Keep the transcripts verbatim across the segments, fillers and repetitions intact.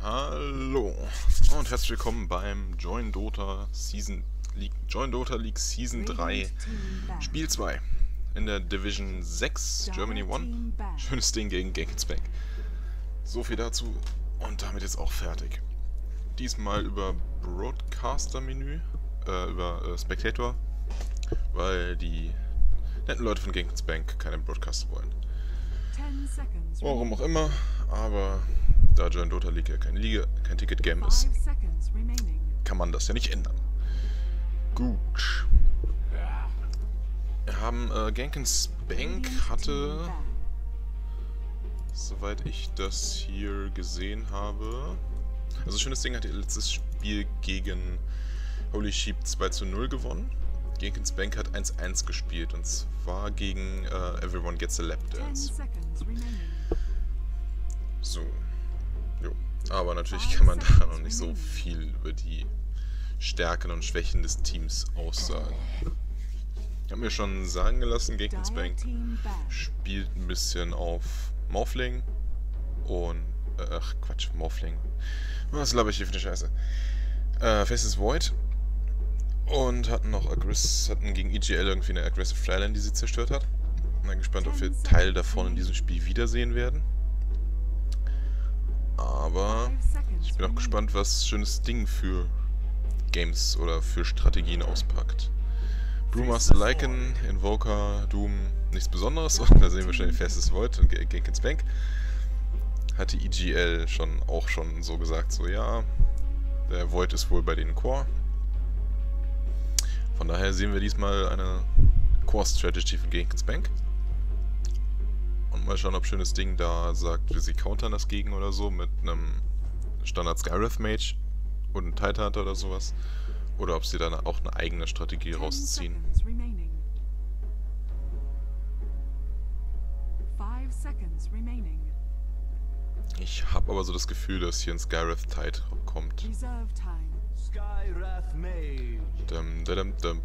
Hallo und herzlich willkommen beim Join Dota Season League, Join Dota League Season drei Spiel zwei in der Division sechs Germany eins. Schönes Ding gegen Genkensbank. So viel dazu und damit jetzt auch fertig. Diesmal über Broadcaster-Menü, äh, über äh, Spectator, weil die netten Leute von Genkensbank keine Broadcaster wollen. Warum auch immer, aber da Join Dota League ja kein, Liga, kein Ticket-Game ist, kann man das ja nicht ändern. Gut. Wir haben äh, Genkensbank hatte, soweit ich das hier gesehen habe, also schönes Ding, hat ihr letztes Spiel gegen Holy Sheep zwei zu null gewonnen. Genkensbank hat eins eins gespielt und zwar gegen äh, Everyone Gets a Lap Dance. So. Jo. Aber natürlich kann man da noch nicht so viel über die Stärken und Schwächen des Teams aussagen. Ich habe mir schon sagen gelassen, Genkensbank spielt ein bisschen auf Morphling und... Äh, ach Quatsch, Morphling. Was laber ich hier für eine Scheiße? Äh, Faceless Void. Und hatten noch Aggress hatten gegen E G L irgendwie eine Aggressive Flyline, die sie zerstört hat. Bin gespannt, ob wir Teil davon in diesem Spiel wiedersehen werden. Aber ich bin auch gespannt, was schönes Ding für Games oder für Strategien auspackt. Brewmaster Lycan, Invoker, Doom, nichts Besonderes. Und da sehen wir schon den Faceless Void und Genkensbank. Hat die E G L schon auch schon so gesagt, so ja, der Void ist wohl bei denen Core. Von daher sehen wir diesmal eine Core-Strategy von Genkensbank. Und mal schauen, ob schönes Ding da sagt, sie countern das gegen oder so mit einem Standard Skywrath Mage und einem Titan Hunter oder sowas. Oder ob sie dann auch eine eigene Strategie rausziehen. Ich habe aber so das Gefühl, dass hier ein Skywrath Tide kommt. Dum, dum, dum.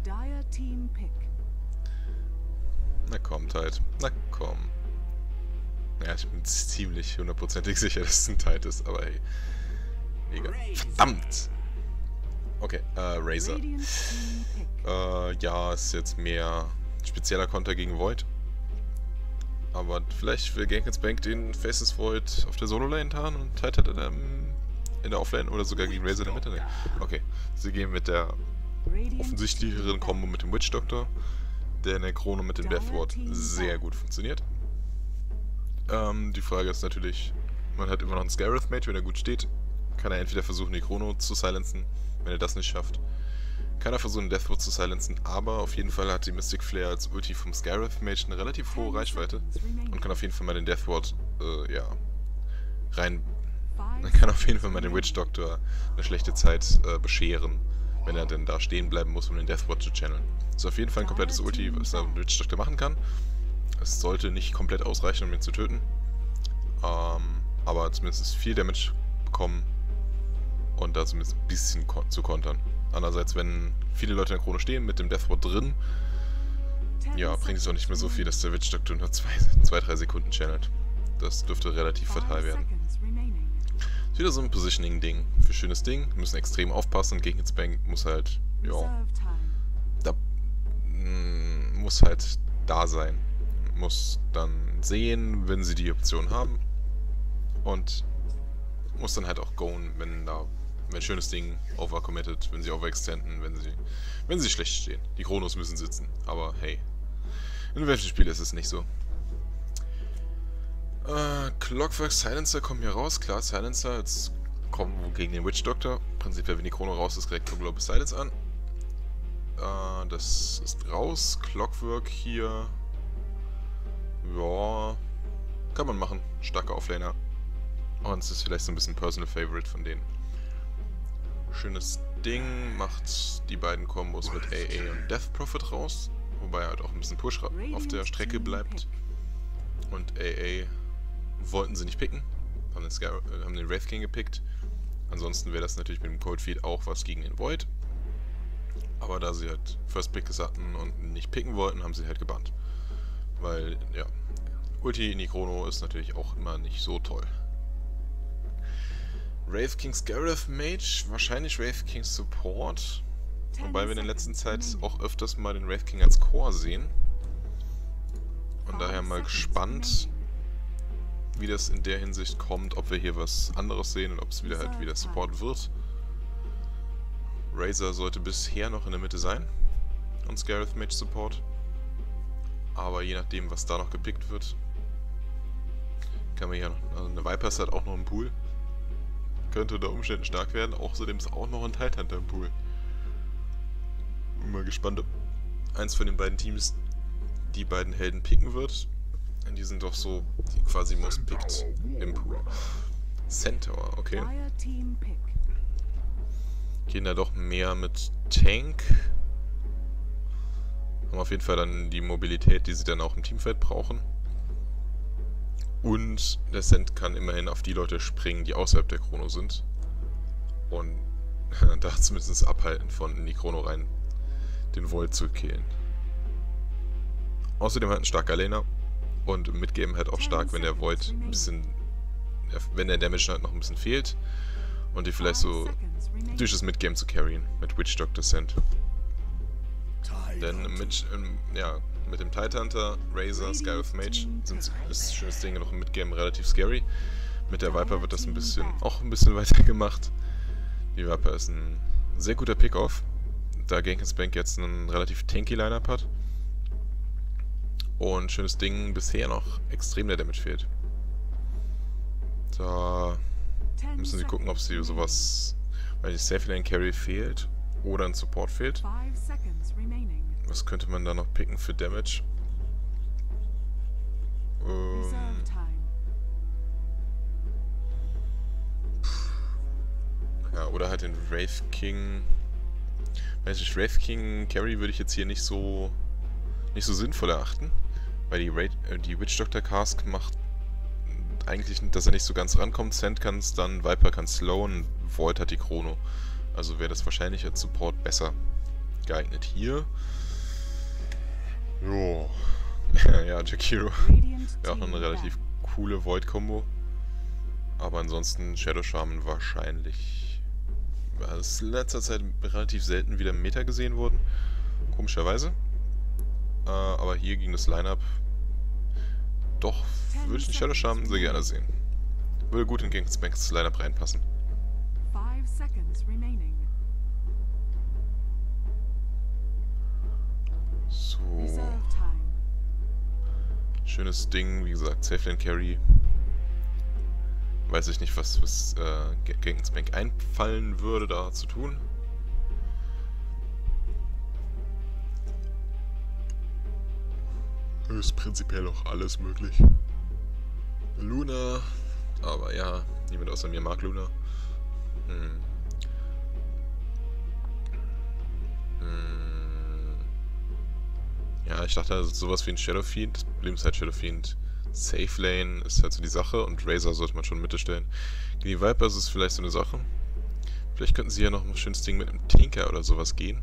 Na komm, Tide. Na komm. Ja, ich bin ziemlich hundertprozentig sicher, dass es ein Tide ist, aber hey. Egal. Verdammt! Okay, äh, Razor. Äh, ja, ist jetzt mehr spezieller Konter gegen Void. Aber vielleicht will Genkensbank den Faceless Void auf der Solo-Lane tarnen und Tide hat er ähm, in der Offlane oder sogar gegen Razor in der Mitte. Okay, sie gehen mit der offensichtlicheren Kombo mit dem Witch Doctor, der in der Chrono mit dem Death Ward sehr gut funktioniert. Ähm, die Frage ist natürlich, man hat immer noch einen Skywrath Mage, wenn er gut steht, kann er entweder versuchen, die Chrono zu silenzen, wenn er das nicht schafft. Kann er versuchen, Death Ward zu silenzen, aber auf jeden Fall hat die Mystic Flare als Ulti vom Skywrath Mage eine relativ hohe Reichweite und kann auf jeden Fall mal den Death Ward, äh, ja, rein... Man kann auf jeden Fall mal den Witch Doctor eine schlechte Zeit äh, bescheren, wenn er denn da stehen bleiben muss, um den Death Ward zu channeln. Das ist auf jeden Fall ein komplettes Ulti, was der Witch Doctor machen kann. Es sollte nicht komplett ausreichen, um ihn zu töten. Ähm, aber zumindest viel Damage bekommen und da zumindest ein bisschen kon zu kontern. Andererseits, wenn viele Leute in der Krone stehen mit dem Death Ward drin, ja, bringt es auch nicht mehr so viel, dass der Witch Doctor nur zwei drei Sekunden channelt. Das dürfte relativ fatal werden. Ist wieder so ein Positioning-Ding. Für schönes Ding. Wir müssen extrem aufpassen. Genkensbank muss halt, ja, da, mm, muss halt da sein. Muss dann sehen, wenn sie die Option haben. Und muss dann halt auch goen, wenn da, wenn schönes Ding overcommitted, wenn sie overextenden, wenn sie, wenn sie schlecht stehen. Die Chronos müssen sitzen. Aber hey, in welchem Spiel ist es nicht so? Äh, Clockwork Silencer kommen hier raus. Klar, Silencer, jetzt kommen wir gegen den Witch Doctor. Prinzipiell, wenn die Chrono raus ist, direkt kommt Global Silence an. Äh, das ist raus. Clockwork hier. Ja, kann man machen. Starker Offlaner. Und es ist vielleicht so ein bisschen Personal Favorite von denen. Schönes Ding. Macht die beiden Kombos mit A A und Death Prophet raus. Wobei halt auch ein bisschen Push auf der Strecke bleibt. Und A A wollten sie nicht picken, haben den, Sky, äh, haben den Wraith King gepickt. Ansonsten wäre das natürlich mit dem Cold Feed auch was gegen den Void. Aber da sie halt First Pick hatten und nicht picken wollten, haben sie halt gebannt. Weil, ja, Ulti in die Chrono ist natürlich auch immer nicht so toll. Wraith King's Gareth Mage, wahrscheinlich Wraith King's Support. Wobei wir in der letzten Zeit auch öfters mal den Wraith King als Core sehen. Und daher mal gespannt, wie das in der Hinsicht kommt, ob wir hier was anderes sehen und ob es wieder halt wieder Support wird. Razor sollte bisher noch in der Mitte sein. Und Gareth Mage Support. Aber je nachdem, was da noch gepickt wird, kann man hier noch. Also eine Viper ist halt auch noch im Pool. Könnte unter Umständen stark werden. Außerdem ist auch noch ein Tidehunter im Pool. Bin mal gespannt, ob eins von den beiden Teams die beiden Helden picken wird. Die sind doch so die quasi most picked im Pool. Centaur, okay. Gehen da doch mehr mit Tank. Haben auf jeden Fall dann die Mobilität, die sie dann auch im Teamfight brauchen. Und der Cent kann immerhin auf die Leute springen, die außerhalb der Chrono sind. Und da zumindest abhalten von in die Chrono rein den Void zu killen. Außerdem halt ein starker Laner. Und im Midgame halt auch stark, wenn der Void ein bisschen, wenn der Damage halt noch ein bisschen fehlt. Und die vielleicht so durch das Midgame zu carryen mit Witch Doctor Cent. Denn mit, ähm, ja, mit dem Tidehunter, Razor, Gareth Mage sind, ist das schönes Ding noch im Midgame relativ scary. Mit der Viper wird das ein bisschen, auch ein bisschen weiter gemacht. Die Viper ist ein sehr guter Pick-Off, da Genkinsbank jetzt einen relativ tanky Line-Up hat. Und schönes Ding, bisher noch extrem der Damage fehlt. Da müssen sie gucken, ob sie sowas, weil die Safe Lane Carry fehlt oder ein Support fehlt. Was könnte man da noch picken für Damage? Ähm, ja, oder halt den Wraith King. Weiß nicht, Wraith King Carry würde ich jetzt hier nicht so nicht so sinnvoll erachten, weil die, Raid, äh, die Witch Doctor Cask macht eigentlich, dass er nicht so ganz rankommt. Cent kann es dann, Viper kann slowen, Void hat die Chrono. Also wäre das wahrscheinlich als Support besser geeignet hier. Jo. Ja, Jakiro. Wäre auch noch eine relativ coole Void-Kombo. Aber ansonsten Shadow Shaman wahrscheinlich. Das ist in letzter Zeit relativ selten wieder im Meta gesehen worden. Komischerweise. Äh, aber hier ging das Line-Up. Doch, würde ich den Shadow Shaman sehr gerne sehen. Würde gut in Genkinsbanks Line-Up reinpassen. So. Schönes Ding, wie gesagt, Safe Lane Carry. Weiß ich nicht, was, was äh, Genkinsbank einfallen würde, da zu tun. Ist prinzipiell auch alles möglich. Luna, aber ja, niemand außer mir mag Luna. Hm. Hm. Ja, ich dachte also sowas wie ein Shadow Fiend. Das Problem ist halt Shadow Fiend. Safe Lane ist halt so die Sache und Razor sollte man schon in Mitte stellen. Gegen die Viper ist es vielleicht so eine Sache. Vielleicht könnten sie ja noch ein schönes Ding mit einem Tinker oder sowas gehen.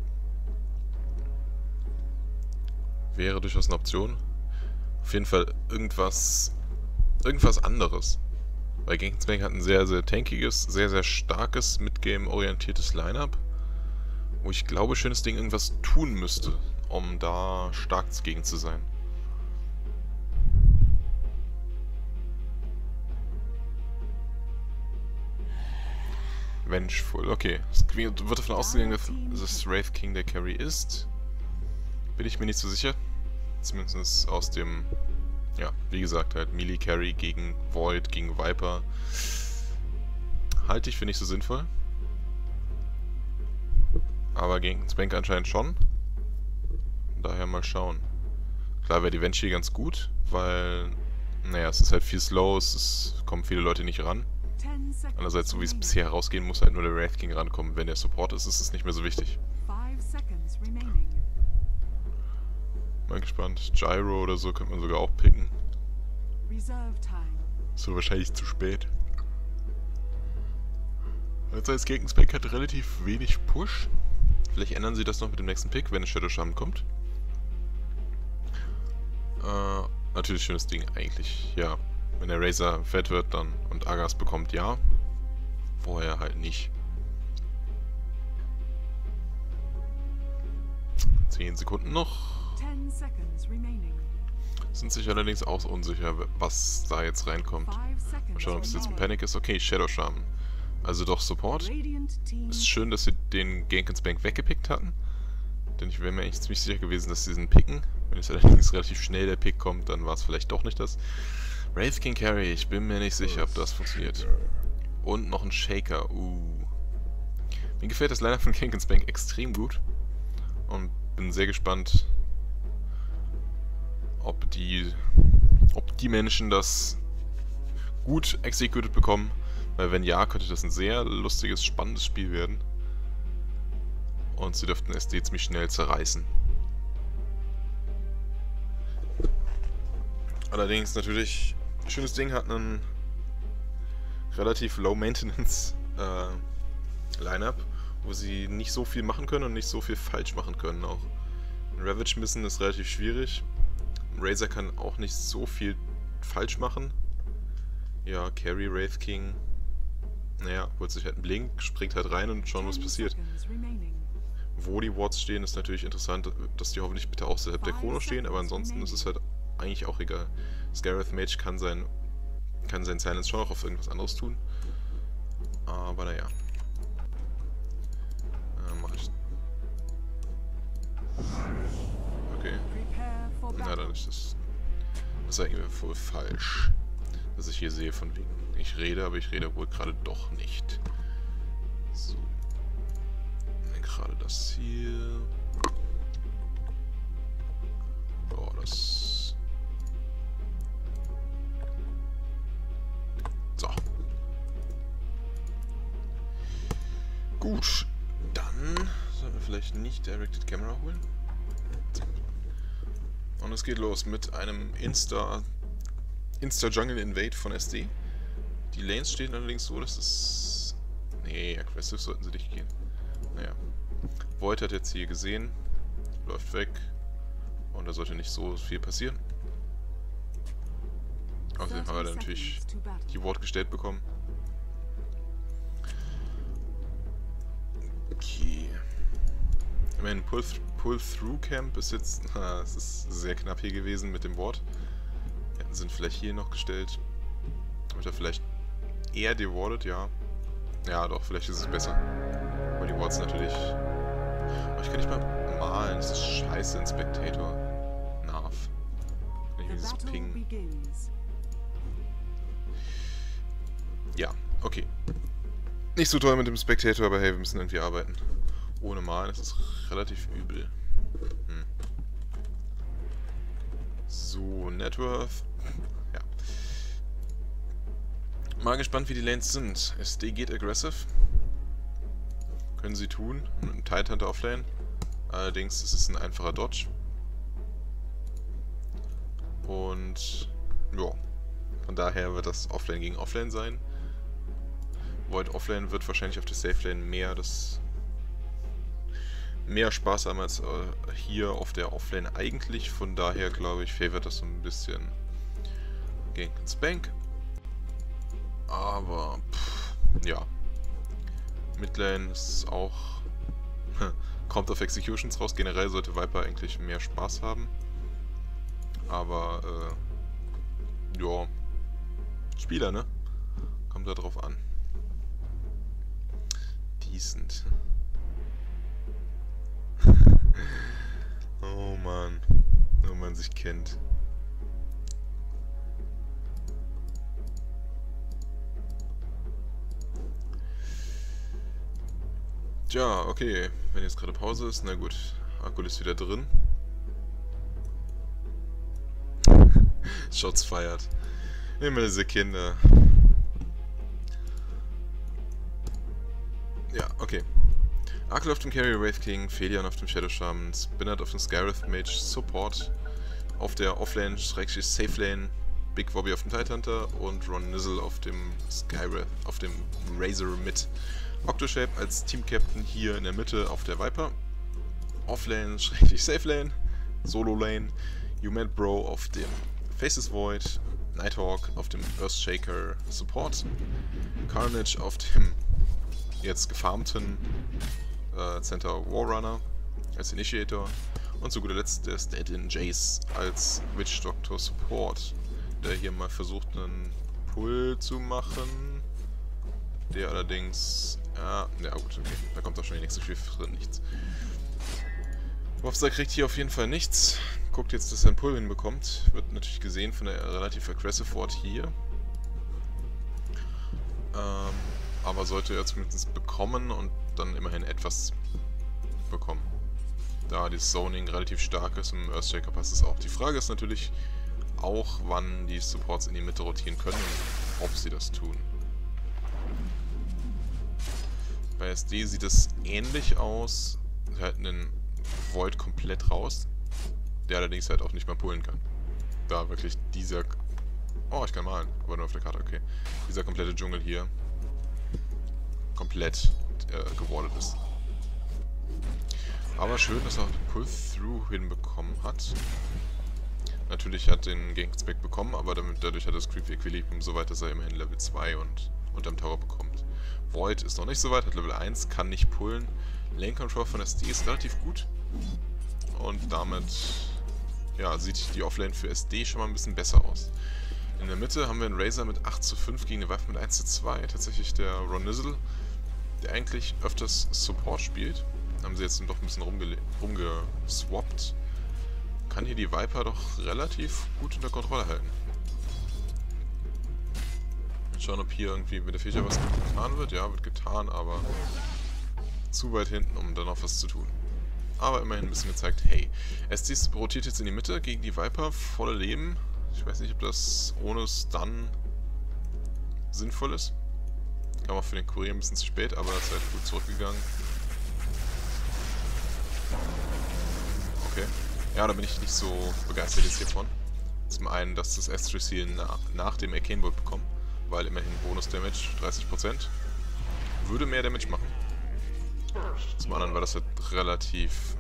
Wäre durchaus eine Option. Auf jeden Fall irgendwas irgendwas anderes. Weil Genkinsbank hat ein sehr, sehr tankiges, sehr, sehr starkes, Midgame-orientiertes Line-Up. Wo ich glaube, schönes Ding irgendwas tun müsste, um da stark gegen zu sein. Vengeful, okay. Es wird davon ausgegangen, dass es Wraith King der Carry ist. Bin ich mir nicht so sicher. Zumindest aus dem, ja, wie gesagt, halt Melee Carry gegen Void, gegen Viper. Halte ich für nicht so sinnvoll. Aber gegen Genkinsbank anscheinend schon. Daher mal schauen. Klar wäre die Venge hier ganz gut, weil, naja, es ist halt viel slow, es ist, kommen viele Leute nicht ran. Andererseits, so wie es bisher herausgehen, muss halt nur der Wraith King rankommen. Wenn der Support ist, ist es nicht mehr so wichtig. Mal gespannt. Gyro oder so könnte man sogar auch picken. So wahrscheinlich zu spät. Also als Genkinsbank hat relativ wenig Push. Vielleicht ändern sie das noch mit dem nächsten Pick, wenn ein Shadow Shaman kommt. Äh, natürlich schönes Ding eigentlich, ja. Wenn der Razor fett wird dann und Agas bekommt, ja. Vorher halt nicht. Zehn Sekunden noch. Sind sich allerdings auch unsicher, was da jetzt reinkommt. Mal schauen, ob es jetzt ein Panic ist. Okay, Shadow Shaman. Also doch Support. Ist schön, dass sie den Gank weggepickt hatten. Denn ich wäre mir eigentlich ziemlich sicher gewesen, dass sie diesen picken. Wenn es allerdings relativ schnell der Pick kommt, dann war es vielleicht doch nicht das. Wraith King Carry, ich bin mir nicht sicher, ob das funktioniert. Und noch ein Shaker, uh. Mir gefällt das Lineup von Gank extrem gut. Und bin sehr gespannt, ob die, ob die Menschen das gut executed bekommen. Weil wenn ja, könnte das ein sehr lustiges, spannendes Spiel werden. Und sie dürften S D ziemlich schnell zerreißen. Allerdings natürlich, schönes Ding, hat einen relativ low-maintenance äh, Line-Up, wo sie nicht so viel machen können und nicht so viel falsch machen können auch. Ein Ravage missen ist relativ schwierig. Razor kann auch nicht so viel falsch machen. Ja, Carry, Wraith King. Naja, holt sich halt einen Blink, springt halt rein und schauen, was passiert. Wo die Wards stehen, ist natürlich interessant, dass die hoffentlich bitte außerhalb der Chrono stehen, aber ansonsten ist es halt eigentlich auch egal. Scareth Mage kann sein, kann sein Silence schon auch auf irgendwas anderes tun. Aber naja. Äh, mach ich. Okay. Na, dann ist das. Das ist eigentlich wohl falsch. Dass ich hier sehe, von wegen. Ich rede, aber ich rede wohl gerade doch nicht. So. Gerade das hier. Oh, das. So. Gut. Dann sollten wir vielleicht nicht Directed Camera holen. Und es geht los mit einem Insta Insta Jungle Invade von S D. Die Lanes stehen allerdings so, dass es. Nee, aggressive sollten sie nicht gehen. Naja. Void hat jetzt hier gesehen, läuft weg und da sollte nicht so viel passieren. Außerdem haben wir dann natürlich die Ward gestellt bekommen. Okay. Ich meine, Pull-Through-Camp ist jetzt, na, es ist sehr knapp hier gewesen mit dem Ward. Hätten sie ihn vielleicht hier noch gestellt. Wird er vielleicht eher dewardet, ja. Ja, doch, vielleicht ist es besser. Aber die Wards natürlich. Aber ich kann nicht mal malen, das ist scheiße in Spectator. Narf. Kann ich mir dieses Ping. Ja, okay. Nicht so toll mit dem Spectator, aber hey, wir müssen irgendwie arbeiten. Ohne malen ist es relativ übel. Hm. So, Networth. Ja. Mal gespannt, wie die Lanes sind. S D geht aggressive. Können sie tun. Mit einem Tidehunter Offlane. Allerdings ist es ein einfacher Dodge. Und ja. Von daher wird das Offlane gegen Offlane sein. Void Offlane wird wahrscheinlich auf der Safe Lane mehr das mehr Spaß haben als äh, hier auf der Offlane eigentlich. Von daher glaube ich, favorit das so ein bisschen gegen Spank. Aber pff, ja. Midlane ist auch kommt auf Executions raus. Generell sollte Viper eigentlich mehr Spaß haben. Aber äh, ja, Spieler, ne? Kommt da drauf an. Decent. Oh Mann, wenn man sich kennt. Tja, okay, wenn jetzt gerade Pause ist, na gut, Akku ist wieder drin. Shots feiert. Immer diese Kinder. Ja, okay. Akku auf dem Carry, Wraith King, Felion auf dem Shadow Shaman, Spinnert auf dem Scareth Mage, Support auf der Offlane, Schrägstrich Safe Lane, Big Wobby auf dem Tidehunter und Ron Nizzle auf dem Skywrath, auf dem Razor mit Octoshape als Team Captain hier in der Mitte auf der Viper. Offlane, Schrägstrich Safe Lane, Solo Lane, Umad Bro auf dem Faces Void, Nighthawk auf dem Earthshaker Support, Carnage auf dem jetzt gefarmten äh, Center Warrunner als Initiator. Und zu guter Letzt der Stand-in Jace als Witch Doctor Support, der hier mal versucht, einen Pull zu machen. Der allerdings... Ja, ja gut, okay. Da kommt auch schon die nächste Schiff drin, nichts. Wofstar kriegt hier auf jeden Fall nichts. Guckt jetzt, dass er einen Pull hinbekommt. Wird natürlich gesehen von der relativ aggressive Ward hier. Ähm, aber sollte er zumindest bekommen und dann immerhin etwas bekommen. Da das Zoning relativ stark ist, im Earthshaker passt es auch. Die Frage ist natürlich auch, wann die Supports in die Mitte rotieren können und ob sie das tun. Bei S D sieht es ähnlich aus. Sie halten den Void komplett raus, der allerdings halt auch nicht mal pullen kann. Da wirklich dieser... Oh, ich kann malen, aber nur auf der Karte, okay. Dieser komplette Dschungel hier komplett äh, gewordet ist. Aber schön, dass er auch den Pull-Through hinbekommen hat. Natürlich hat den Gankspec bekommen, aber damit, dadurch hat das Creepy Equilibrium so weit, dass er immerhin Level zwei und unterm Tower bekommt. Void ist noch nicht so weit, hat Level eins, kann nicht pullen. Lane Control von S D ist relativ gut. Und damit ja, sieht die Offlane für S D schon mal ein bisschen besser aus. In der Mitte haben wir einen Razor mit acht zu fünf gegen eine Waffe mit eins zu zwei. Tatsächlich der Ronizzle, der eigentlich öfters Support spielt. Haben sie jetzt doch ein bisschen rumge rumgeswappt. Kann hier die Viper doch relativ gut unter Kontrolle halten. Mal schauen, ob hier irgendwie mit der Fähigkeit was getan wird. Ja, wird getan, aber zu weit hinten, um dann noch was zu tun. Aber immerhin ein bisschen gezeigt, hey, S D rotiert jetzt in die Mitte gegen die Viper, volle Leben. Ich weiß nicht, ob das ohne Stun sinnvoll ist. Kam auch für den Kurier ein bisschen zu spät, aber ist halt gut zurückgegangen. Okay. Ja, da bin ich nicht so begeistert jetzt hiervon. Zum einen, dass das Astral Seal na nach dem Arcane Bolt bekommt, weil immerhin Bonus-Damage dreißig Prozent. Würde mehr Damage machen. Zum anderen war das halt relativ...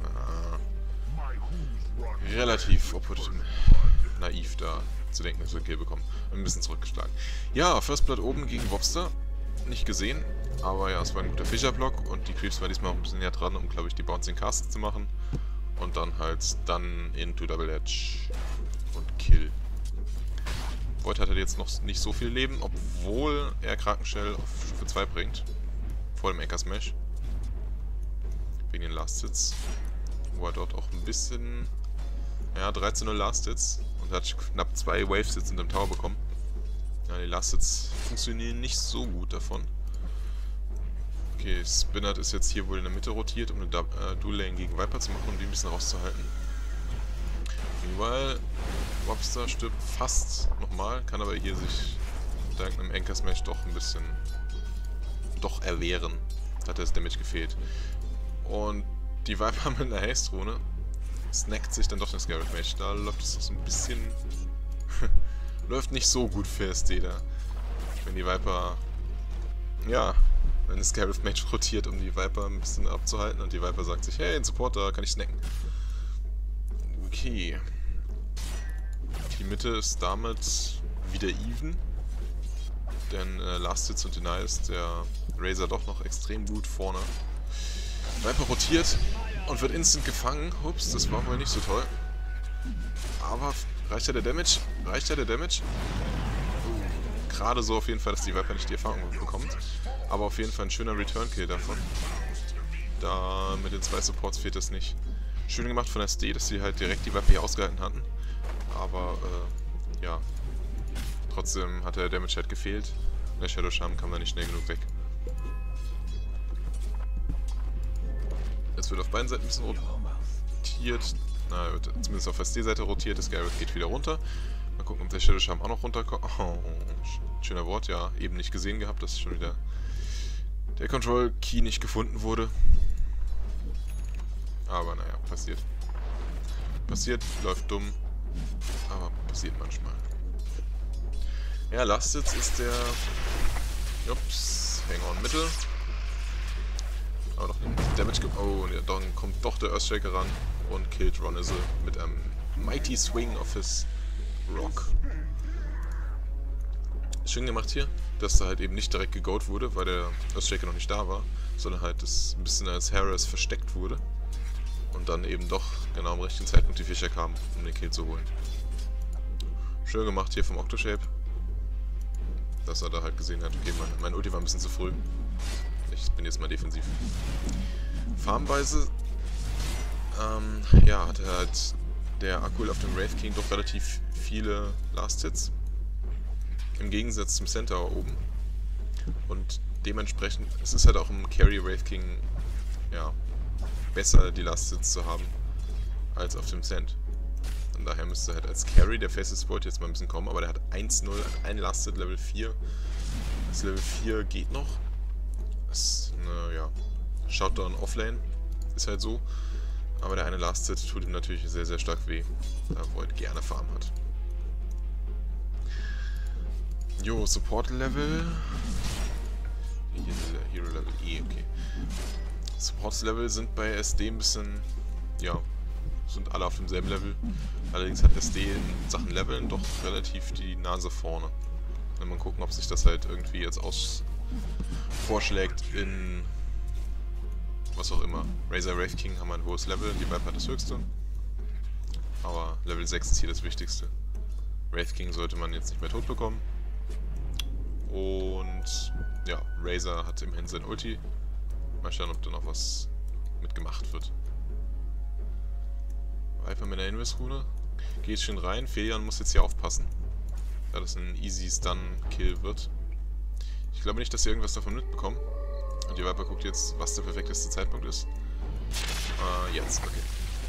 Äh, relativ naiv da zu denken, dass wir Kill bekommen. Ein bisschen zurückgeschlagen. Ja, First Blood oben gegen Wofstar. Nicht gesehen, aber ja, es war ein guter Fischer-Block und die Creeps war diesmal auch ein bisschen näher dran, um, glaube ich, die Bouncing Casts zu machen. Und dann halt Stun into Double Edge und Kill. Void hat halt jetzt noch nicht so viel Leben, obwohl er Krakenshell auf Stufe zwei bringt. Vor dem Anchor Smash. Wegen den Last Hits. Wo er dort auch ein bisschen... Ja, dreizehn null Last Hits. Und hat knapp zwei Wave Hits in dem Tower bekommen. Ja, die Last Hits funktionieren nicht so gut davon. Okay, Spinnert ist jetzt hier wohl in der Mitte rotiert, um eine du äh, Dual Lane gegen Viper zu machen, um die ein bisschen rauszuhalten. Meanwhile, Wofstar stirbt fast nochmal, kann aber hier sich dank einem Anchor Smash doch ein bisschen doch erwehren. Hat das Damage gefehlt. Und die Viper mit einer Haste-Rune snackt sich dann doch den Scarab Mage. Da läuft es doch so ein bisschen... läuft nicht so gut für S D da. Wenn die Viper... Ja, wenn der Scarab Mage rotiert, um die Viper ein bisschen abzuhalten und die Viper sagt sich, hey, ein Supporter, kann ich snacken. Okay. Die Mitte ist damit wieder even. Denn äh, Last Hits und Deny ist der Razor doch noch extrem gut vorne. Viper rotiert und wird instant gefangen. Ups, das war wohl nicht so toll. Aber reicht ja der Damage? Reicht ja der Damage? Uh, Gerade so auf jeden Fall, dass die Viper nicht die Erfahrung bekommt. Aber auf jeden Fall ein schöner Return-Kill davon. Da mit den zwei Supports fehlt das nicht. Schön gemacht von S D, dass sie halt direkt die Viper hier ausgehalten hatten. Aber, äh, ja. Trotzdem hat der Damage halt gefehlt. Der Shadow Charm kam da nicht schnell genug weg. Jetzt wird auf beiden Seiten ein bisschen rotiert. Na, wird zumindest auf S D-Seite rotiert. Das Garrett geht wieder runter. Mal gucken, ob der Shadow Charm auch noch runterkommt. Oh, schöner Wort, ja. Eben nicht gesehen gehabt, dass schon wieder der Control Key nicht gefunden wurde. Aber naja, passiert. Passiert, läuft dumm. Aber passiert manchmal. Ja, Last Hits ist der... Ups, Hang on Mittel. Aber doch nicht Damage gibt. Oh, und dann kommt doch der Earthshaker ran und killt Ronizzle mit einem Mighty Swing of his Rock. Schön gemacht hier. dass da halt eben nicht direkt gegoat wurde, weil der Earthshaker noch nicht da war, sondern halt das ein bisschen als Harass versteckt wurde. Und dann eben doch genau am richtigen Zeitpunkt die Fischer kamen, um den Kill zu holen. Schön gemacht hier vom Octoshape. Dass er da halt gesehen hat, okay, mein, mein Ulti war ein bisschen zu früh. Ich bin jetzt mal defensiv. Farmweise, ähm, ja, hatte halt der Akul auf dem Wraith King doch relativ viele Last Hits. Im Gegensatz zum Centaur oben. Und dementsprechend, es ist halt auch im Carry Wraith King, ja, besser die Last Hits zu haben, als auf dem Cent. Und daher müsste halt als Carry der Faceless Support jetzt mal ein bisschen kommen, aber der hat eins null, ein Lasted Level vier. Das Level vier geht noch. Das ist eine, ja, Shutdown Offlane, ist halt so. Aber der eine Lasted tut ihm natürlich sehr, sehr stark weh, da wo er gerne Farm hat. Jo, Support Level. Hier ist Hero Level E, okay. Support Level sind bei S D ein bisschen, ja, sind alle auf demselben Level. Allerdings hat S D in Sachen Leveln doch relativ die Nase vorne. Wenn man gucken, ob sich das halt irgendwie jetzt aus vorschlägt in was auch immer. Razor Wraith King haben ein hohes Level, die Viper hat das höchste. Aber Level sechs ist hier das Wichtigste. Wraith King sollte man jetzt nicht mehr tot bekommen. Und ja, Razor hat immerhin sein Ulti. Mal schauen, ob da noch was mitgemacht wird. Viper mit der Invis-Rune. Geht schon rein. Felion muss jetzt hier aufpassen, da das ein easy Stun-Kill wird. Ich glaube nicht, dass sie irgendwas davon mitbekommen. Und die Viper guckt jetzt, was der perfekteste Zeitpunkt ist. Äh, jetzt, okay.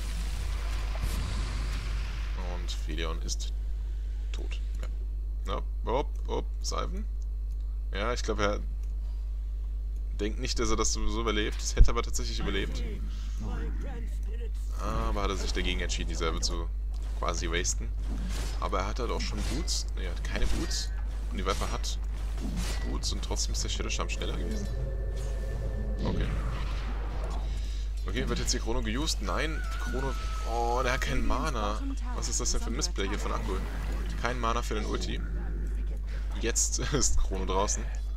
Und Felion ist tot. Ja. Na, hopp, hopp, Salven. Ja, ich glaube, er denkt nicht, dass er das sowieso überlebt. Das hätte aber tatsächlich überlebt. Aber hat er sich dagegen entschieden, die Salve zu quasi wasten. Aber er hat halt auch schon Boots. Ne, er hat keine Boots. Und die Viper hat Boots und trotzdem ist der Shadowstorm schneller gewesen. Okay. Okay, wird jetzt die Chrono geused? Nein, Chrono... Oh, der hat keinen Mana. Was ist das denn für ein Missplay hier von Akul? Kein Mana für den Ulti. Jetzt ist Chrono draußen.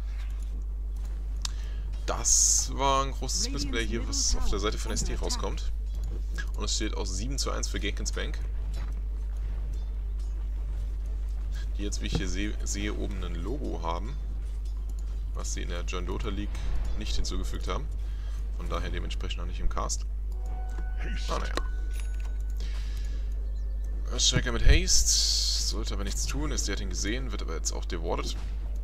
Das war ein großes Missplay hier, was auf der Seite von S D rauskommt. Und es steht aus sieben zu eins für Genkins Bank. Die jetzt, wie ich hier sehe, sehe, oben ein Logo haben, was sie in der John Dota League nicht hinzugefügt haben. Von daher dementsprechend noch nicht im Cast. Ah, naja. Earthshaker mit Haste. Sollte aber nichts tun. S D hat ihn gesehen, wird aber jetzt auch dewardet.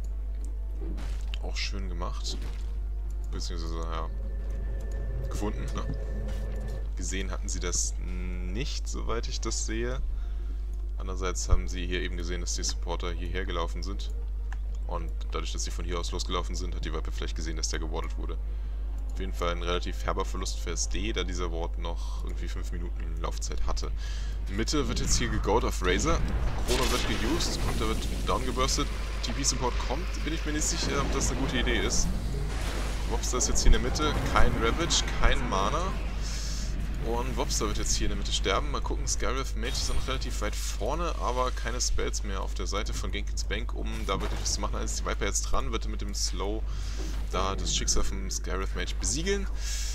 Auch schön gemacht. Beziehungsweise, ja, gefunden, ne? Gesehen hatten sie das nicht, soweit ich das sehe. Andererseits haben sie hier eben gesehen, dass die Supporter hierher gelaufen sind. Und dadurch, dass sie von hier aus losgelaufen sind, hat die Viper vielleicht gesehen, dass der gewardet wurde. Auf jeden Fall ein relativ herber Verlust für S D, da dieser Ward noch irgendwie fünf Minuten Laufzeit hatte. Mitte wird jetzt hier gegoat auf Razor. Chrono wird geused und da wird downgeburstet. T P-Support kommt, bin ich mir nicht sicher, ob das eine gute Idee ist. Wobster ist jetzt hier in der Mitte, kein Ravage, kein Mana. Und Wobster wird jetzt hier in der Mitte sterben. Mal gucken, Skyreth Mage ist noch relativ weit vorne, aber keine Spells mehr auf der Seite von Genkins Bank, um da wirklich was zu machen. Als die Viper jetzt dran, wird er mit dem Slow da das Schicksal vom Skyreth Mage besiegeln.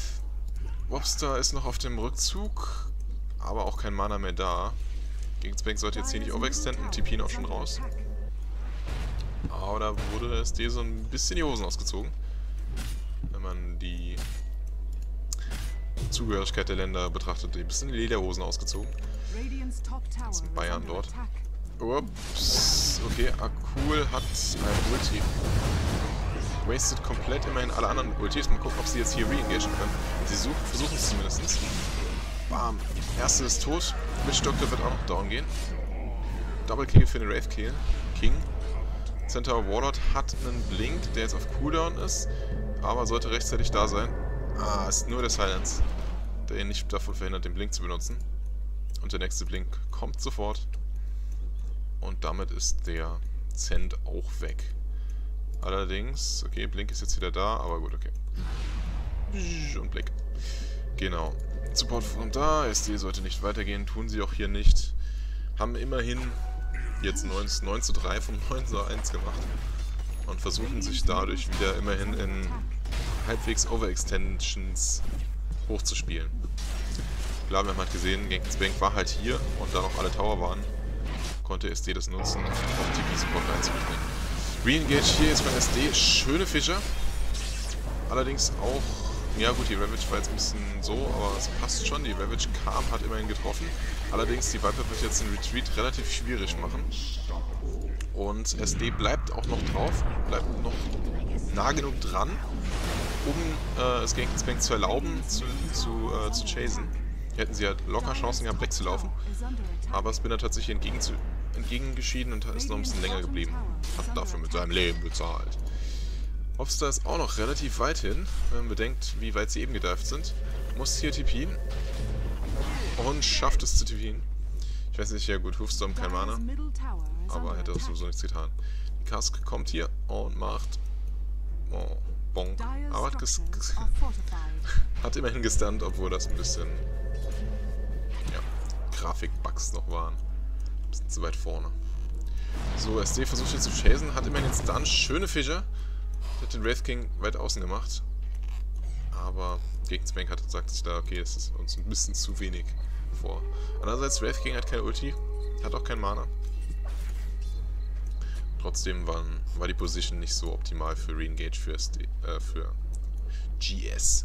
Wobster ist noch auf dem Rückzug, aber auch kein Mana mehr da. Genkins Bank sollte jetzt hier nicht overextenden und T P auch schon raus. Aber da wurde S D so ein bisschen die Hosen ausgezogen, wenn man die Zugehörigkeit der Länder betrachtet, die ein bisschen die Lederhosen ausgezogen. Das sind Bayern dort. Ups, okay, Akul hat ein Ulti. Wasted komplett immerhin alle anderen Ultis. Mal gucken, ob sie jetzt hier re-engagen können. Sie versuchen es zumindest. Bam, erste ist tot. Witch Doctor wird auch noch down gehen. Double Kill für den Wraith Kill. King. Centaur Warlord hat einen Blink, der jetzt auf Cooldown ist, aber sollte rechtzeitig da sein. Ah, ist nur der Silence, der ihn nicht davon verhindert, den Blink zu benutzen. Und der nächste Blink kommt sofort. Und damit ist der Cent auch weg. Allerdings, okay, Blink ist jetzt wieder da, aber gut, okay. Und Blink. Genau. Support kommt da, S D sollte nicht weitergehen, tun sie auch hier nicht. Haben immerhin jetzt neun zu drei vom neun zu eins gemacht. und versuchen sich dadurch wieder immerhin in halbwegs Overextensions hochzuspielen. Klar, wir haben halt gesehen, Genkensbank war halt hier und da noch alle Tower waren, konnte S D das nutzen, um T P-Support reinzubringen. Re-Engage hier ist beim S D, schöne Fischer. Allerdings auch, ja gut, die Ravage war jetzt ein bisschen so, aber es passt schon, die Ravage kam, hat immerhin getroffen. Allerdings, die Viper wird jetzt den Retreat relativ schwierig machen. Und S D bleibt auch noch drauf, bleibt noch nah genug dran, um äh, es Genkensbank zu erlauben, zu, zu, äh, zu chasen. Hätten sie halt locker Chancen gehabt, wegzulaufen. Aber Spinner hat sich entgegen zu, entgegengeschieden und ist noch ein bisschen länger geblieben. Hat dafür mit seinem Leben bezahlt. Hofstar ist auch noch relativ weit hin, wenn man bedenkt, wie weit sie eben gedived sind. Muss hier T P'n. Und schafft es zu T P'n. Ich weiß nicht, ja gut, Hofstorm kein Mana. Aber hätte auch sowieso nichts getan. Die Kask kommt hier und macht... Oh, bonk. Aber hat, ges hat immerhin gestunt, obwohl das ein bisschen... Ja, Grafik-Bugs noch waren. Ein bisschen zu weit vorne. So, S D versucht hier zu chasen, hat immerhin den Stun. Schöne Fischer. Hat den Wraith King weit außen gemacht. Aber Genkensbank hat gesagt sich da, okay, das ist uns ein bisschen zu wenig vor. Andererseits, Wraith King hat keine Ulti, hat auch kein Mana. Trotzdem waren, war die Position nicht so optimal für Re-Engage für, S D, äh, für G S.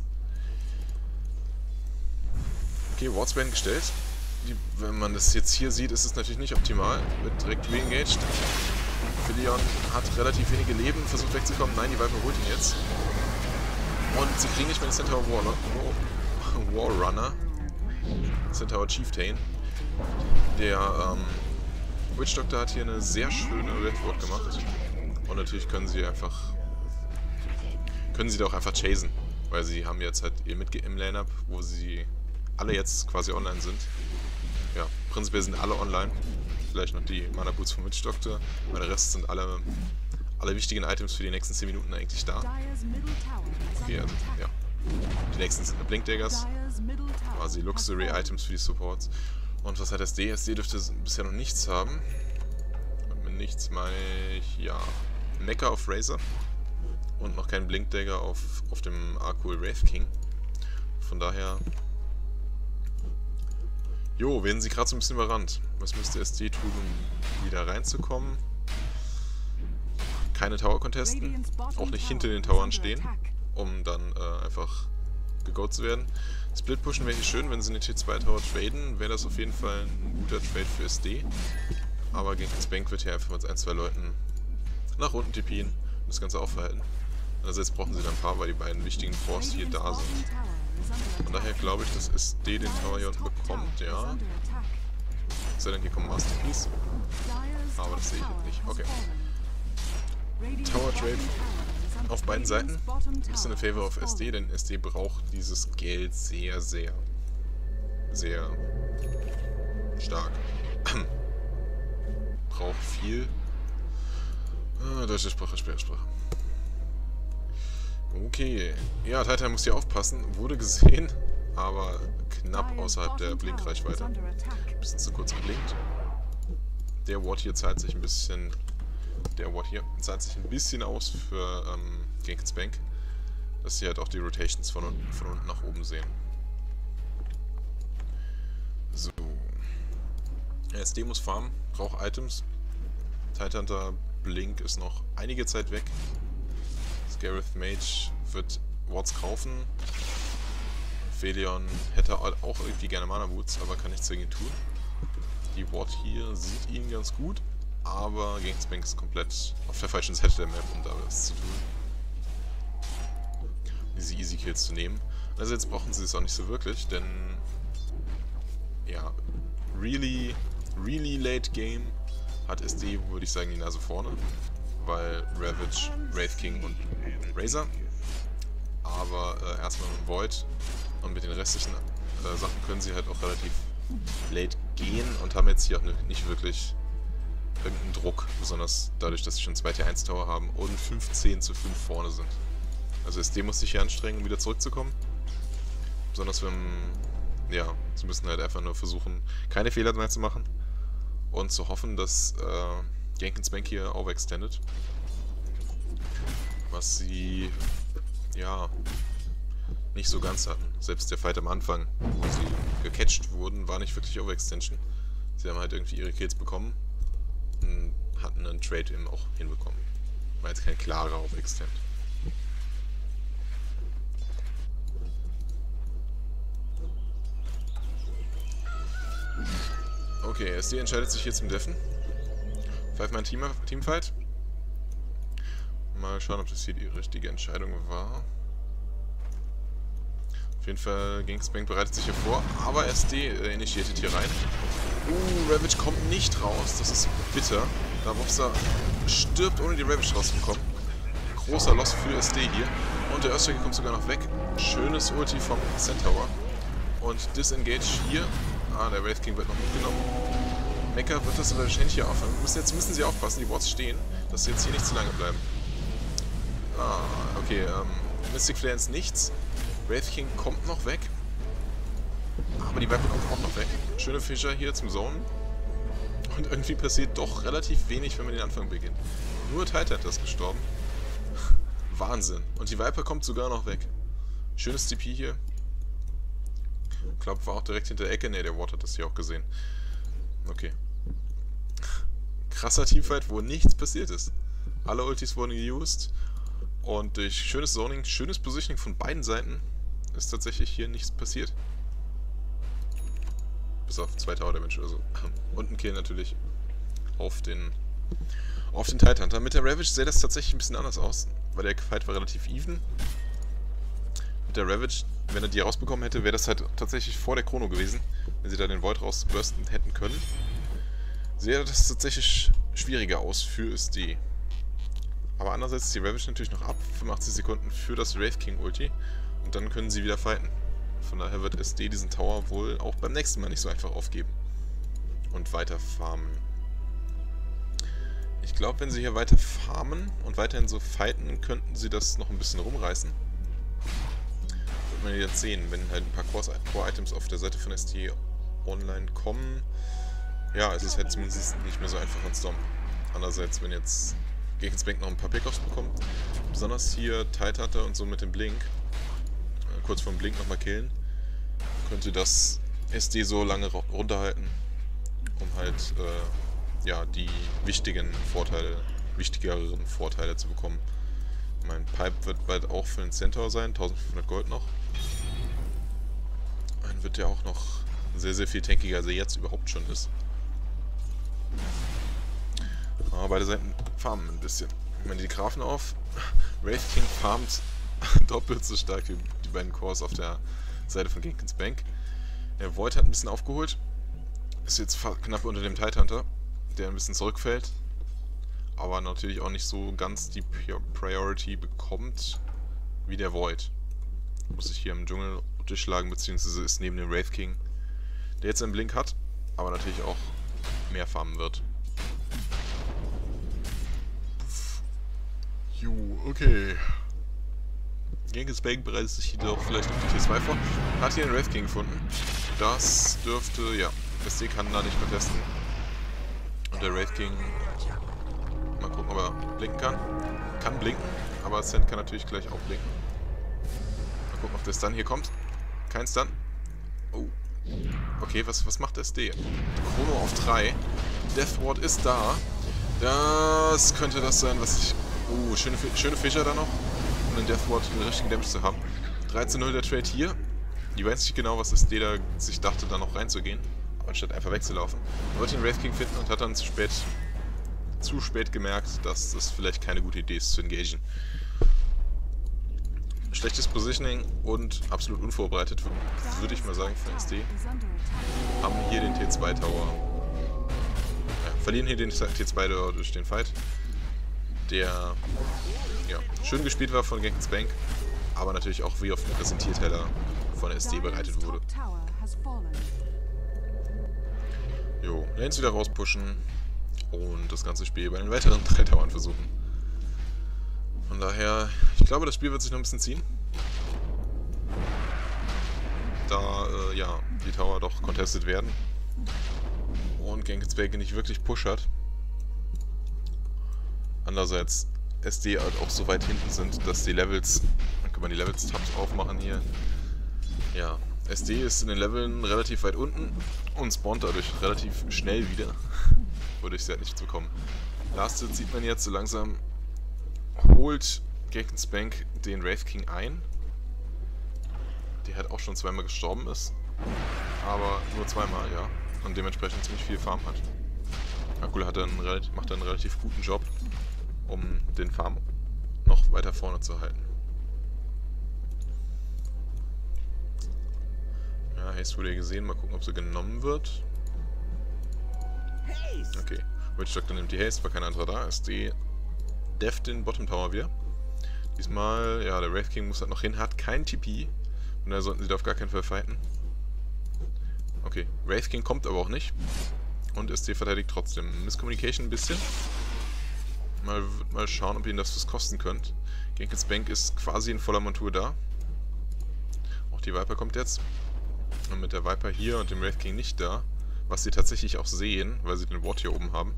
Okay, Wards werden gestellt. Die, wenn man das jetzt hier sieht, ist es natürlich nicht optimal. Wird direkt Re-Engaged. Filion hat relativ wenige Leben, versucht wegzukommen. Nein, die Viper holt ihn jetzt. Und sie kriegen nicht mehr den Centaur War Warrunner. Centaur Chieftain. Der ähm, Witch Doctor hat hier eine sehr schöne Redward gemacht. Und natürlich können sie einfach. Können sie da auch einfach chasen. Weil sie haben jetzt halt ihr Mid im Line-Up, wo sie alle jetzt quasi online sind. Ja, prinzipiell sind alle online. Vielleicht noch die Mana Boots vom Witch Doctor, weil der Rest sind alle, alle wichtigen Items für die nächsten zehn Minuten eigentlich da. Okay, also, ja. Die nächsten sind Blink Daggers, quasi Luxury Items für die Supports. Und was hat S D? S D dürfte bisher noch nichts haben. Und mit nichts meine ich, ja, Mecha auf Razor. Und noch kein Blink Dagger auf, auf dem Arcool Wraith King. Von daher... Jo, werden sie gerade so ein bisschen überrannt. Was müsste S D tun, um wieder reinzukommen? Keine Tower contesten, auch nicht hinter den Towern stehen, um dann äh, einfach gegoat zu werden. Split pushen wäre hier schön, wenn sie eine T zwei Tower traden, wäre das auf jeden Fall ein guter Trade für S D. Aber Genkensbank wird hier einfach mit ein, zwei Leuten nach unten tippen und das Ganze aufhalten. Also jetzt brauchen sie dann ein paar, weil die beiden wichtigen Force hier da sind. Von daher glaube ich, dass S D den Tower hier unten bekommt, ja. Sei denn, hier kommt Masterpiece. Aber das sehe ich jetzt nicht. Okay. Tower Trade auf beiden Seiten. Ein bisschen in Favor auf S D, denn S D braucht dieses Geld sehr, sehr, sehr stark. Braucht viel. Ah, deutsche Sprache, Sperrsprache. Okay. Ja, Titan muss hier aufpassen. Wurde gesehen, aber knapp außerhalb der Blinkreichweite. Ein bisschen zu kurz geblinkt. Der Ward hier zahlt sich ein bisschen... Der Ward hier zahlt sich ein bisschen aus für ähm, Genkensbank. Dass sie halt auch die Rotations von unten, von unten nach oben sehen. So. S D muss farmen, braucht Items. Tidehunter Blink ist noch einige Zeit weg. Gareth Mage wird Wards kaufen. Felion hätte auch irgendwie gerne Mana Boots, aber kann nichts dagegen tun. Die Ward hier sieht ihn ganz gut, aber Genkensbank ist komplett auf der falschen Seite der Map, um da was zu tun. Diese Easy Kills zu nehmen. Also jetzt brauchen sie es auch nicht so wirklich, denn ja, really, really late game hat S D, würde ich sagen, die Nase vorne. Weil Ravage, Wraith King und Razor. Aber äh, erstmal mit Void und mit den restlichen äh, Sachen können sie halt auch relativ late gehen und haben jetzt hier auch ne, nicht wirklich irgendeinen Druck, besonders dadurch, dass sie schon zwei T eins Tower haben und fünfzehn zu fünf vorne sind. Also S D muss sich hier anstrengen, um wieder zurückzukommen. Besonders wenn, ja, sie müssen halt einfach nur versuchen, keine Fehler mehr zu machen und zu hoffen, dass äh, Genkensbank hier overextended. was sie, ja, nicht so ganz hatten. Selbst der Fight am Anfang, wo sie gecatcht wurden, war nicht wirklich Overextension. Sie haben halt irgendwie ihre Kills bekommen und hatten einen Trade eben auch hinbekommen. War jetzt kein klarer Overextend. Okay, S D entscheidet sich hier zum Deffen. Five-Man Team Teamfight. Mal schauen, ob das hier die richtige Entscheidung war. Auf jeden Fall, Gangsbank bereitet sich hier vor, aber S D äh, initiiert hier rein. Uh, Ravage kommt nicht raus, das ist bitter. Darvovsa stirbt, ohne die Ravage rauszubekommen. Großer Loss für S D hier. Und der Earthstriker kommt sogar noch weg. Schönes Ulti vom Centaur. Und Disengage hier. Ah, der Wraith King wird noch mitgenommen. Mecha wird das aber wahrscheinlich hier aufhören. Jetzt müssen sie aufpassen, die Wards stehen, dass sie jetzt hier nicht zu lange bleiben. Ah, okay, ähm, Mystic Flare ins Nichts. Wraith King kommt noch weg. Aber die Viper kommt auch noch weg. Schöne Fischer hier zum Zone. Und irgendwie passiert doch relativ wenig, wenn man den Anfang beginnt. Nur Titan ist gestorben. Wahnsinn. Und die Viper kommt sogar noch weg. Schönes T P hier. Ich glaube, war auch direkt hinter der Ecke. Ne, der Ward hat das hier auch gesehen. Okay. Krasser Teamfight, wo nichts passiert ist. Alle Ultis wurden used. Und durch schönes Zoning, schönes Positioning von beiden Seiten ist tatsächlich hier nichts passiert. Bis auf zwei Tower Damage, also. Und ein Kill natürlich auf den auf den Tidehunter. Mit der Ravage sähe das tatsächlich ein bisschen anders aus, weil der Fight war relativ even. Mit der Ravage, wenn er die rausbekommen hätte, wäre das halt tatsächlich vor der Chrono gewesen, wenn sie da den Void rausbursten hätten können. Sähe das tatsächlich schwieriger aus für S D. Aber andererseits ist die Ravage natürlich noch ab, fünfundachtzig Sekunden für das Wraith King Ulti. Und dann können sie wieder fighten. Von daher wird S D diesen Tower wohl auch beim nächsten Mal nicht so einfach aufgeben. Und weiter farmen. Ich glaube, wenn sie hier weiter farmen und weiterhin so fighten, könnten sie das noch ein bisschen rumreißen. Wird man jetzt sehen, wenn halt ein paar Core-Items auf der Seite von S D online kommen. Ja, es ist halt zumindest nicht mehr so einfach ein Storm. Andererseits, wenn jetzt Gangsbank noch ein paar Pickoffs bekommt, besonders hier Tidehunter und so mit dem Blink, äh, kurz vor dem Blink nochmal killen, könnte das S D so lange runterhalten, um halt äh, ja, die wichtigen Vorteile, wichtigeren Vorteile zu bekommen. Mein Pipe wird bald auch für den Centaur sein, eintausendfünfhundert Gold noch. Dann wird der auch noch sehr, sehr viel tankiger, als er jetzt überhaupt schon ist. Aber beide Seiten farmen ein bisschen. Ich meine, die Grafen auf. Wraith King farmt doppelt so stark wie die beiden Cores auf der Seite von Gangsbank. Der Void hat ein bisschen aufgeholt. Ist jetzt knapp unter dem Tidehunter, der ein bisschen zurückfällt. Aber natürlich auch nicht so ganz die Priority bekommt wie der Void. Muss sich hier im Dschungel durchschlagen, beziehungsweise ist neben dem Wraith King, der jetzt einen Blink hat, aber natürlich auch mehr farmen wird. Jo, okay. Gangsbank bereitet sich jedoch vielleicht auf die T zwei vor. Hat hier einen Wraith King gefunden. Das dürfte, ja, S D kann da nicht mehr testen. Und der Wraith King, mal gucken, ob er blinken kann. Kann blinken, aber Cent kann natürlich gleich auch blinken. Mal gucken, ob der Stun hier kommt. Kein Stun. Oh. Okay, was, was macht S D? Chrono auf drei. Death Ward ist da. Das könnte das sein, was ich... Oh, schöne, schöne Fischer da noch, um den Death Ward den richtigen Damage zu haben. dreizehn null der Trade hier. Ich weiß nicht genau, was S D da sich dachte, da noch reinzugehen, anstatt einfach wegzulaufen. Er wollte den Wraith King finden und hat dann zu spät, zu spät gemerkt, dass das vielleicht keine gute Idee ist zu engagen. Schlechtes Positioning und absolut unvorbereitet, würde ich mal sagen, von S D. Haben hier den T zwei Tower. Ja, verlieren hier den T zwei Tower durch den Fight, der ja, schön gespielt war von Gangsbank, aber natürlich auch wie auf dem Präsentierteller von S D bereitet wurde. Jo, Lanes wieder rauspushen und das ganze Spiel bei den weiteren drei Towern versuchen. Von daher, ich glaube, das Spiel wird sich noch ein bisschen ziehen. Da, äh, ja, die Tower doch contested werden und Gangsbank nicht wirklich pushert. Andererseits S D halt auch so weit hinten sind, dass die Levels... Dann kann man die Levels-Tabs aufmachen hier. Ja, S D ist in den Leveln relativ weit unten und spawnt dadurch relativ schnell wieder. Wodurch sie halt nicht zu kommen. Last Hit sieht man jetzt so langsam, holt Genkensbank den Wraith King ein. Der halt auch schon zweimal gestorben ist. Aber nur zweimal, ja. Und dementsprechend ziemlich viel Farm hat. Akul hat einen, macht einen relativ guten Job, um den Farm noch weiter vorne zu halten. Ja, Haste wurde ja gesehen. Mal gucken, ob sie genommen wird. Okay. Witch Doctor nimmt die Haste, war kein anderer da. S D deft den Bottom Tower wieder. Diesmal, ja, der Wraith King muss halt noch hin, hat kein T P. Und daher sollten sie da auf gar keinen Fall fighten. Okay, Wraith King kommt aber auch nicht. Und S D verteidigt trotzdem. Miscommunication ein bisschen. Mal, mal schauen, ob ihn das was kosten könnte. Genkensbank ist quasi in voller Montur da. Auch die Viper kommt jetzt. Und mit der Viper hier und dem Wraith King nicht da. Was sie tatsächlich auch sehen, weil sie den Ward hier oben haben.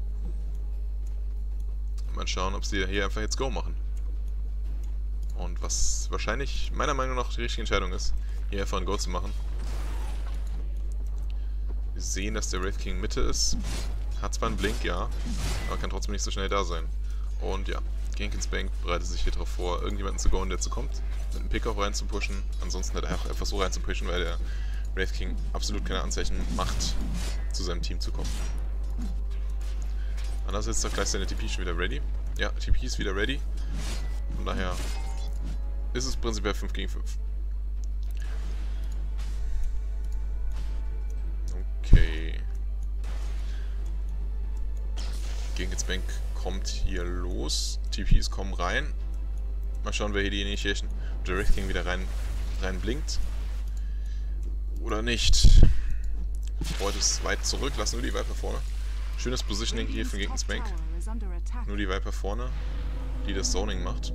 Mal schauen, ob sie hier einfach jetzt Go machen. Und was wahrscheinlich meiner Meinung nach die richtige Entscheidung ist, hier einfach ein Go zu machen. Wir sehen, dass der Wraith King Mitte ist. Hat zwar einen Blink, ja, aber kann trotzdem nicht so schnell da sein. Und ja, Genkensbank bereitet sich hier drauf vor, irgendjemanden zu goen, der zu kommt, mit einem Pickoff rein zu pushen. Ansonsten halt einfach, einfach so rein zu pushen, weil der Wraith King absolut keine Anzeichen macht, zu seinem Team zu kommen. Andererseits ist doch gleich seine T P schon wieder ready. Ja, T P ist wieder ready. Von daher ist es prinzipiell fünf gegen fünf. Okay. Genkensbank kommt hier los. T Ps kommen rein. Mal schauen, wer hier die Initiation. Ob der Wraith King wieder rein, rein blinkt. Oder nicht. Void ist weit zurück. Lassen nur die Viper vorne. Schönes Positioning hier von Genkensbank. Nur die Viper vorne, die das Zoning macht.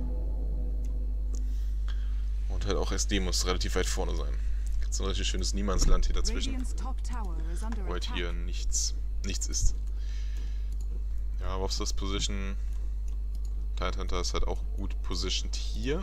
Und halt auch S D muss relativ weit vorne sein. Gibt so ein richtig schönes Niemandsland hier dazwischen. Wo halt hier nichts, nichts ist. Ja, Wobsters Position. Tidehunter ist halt auch gut positioned hier.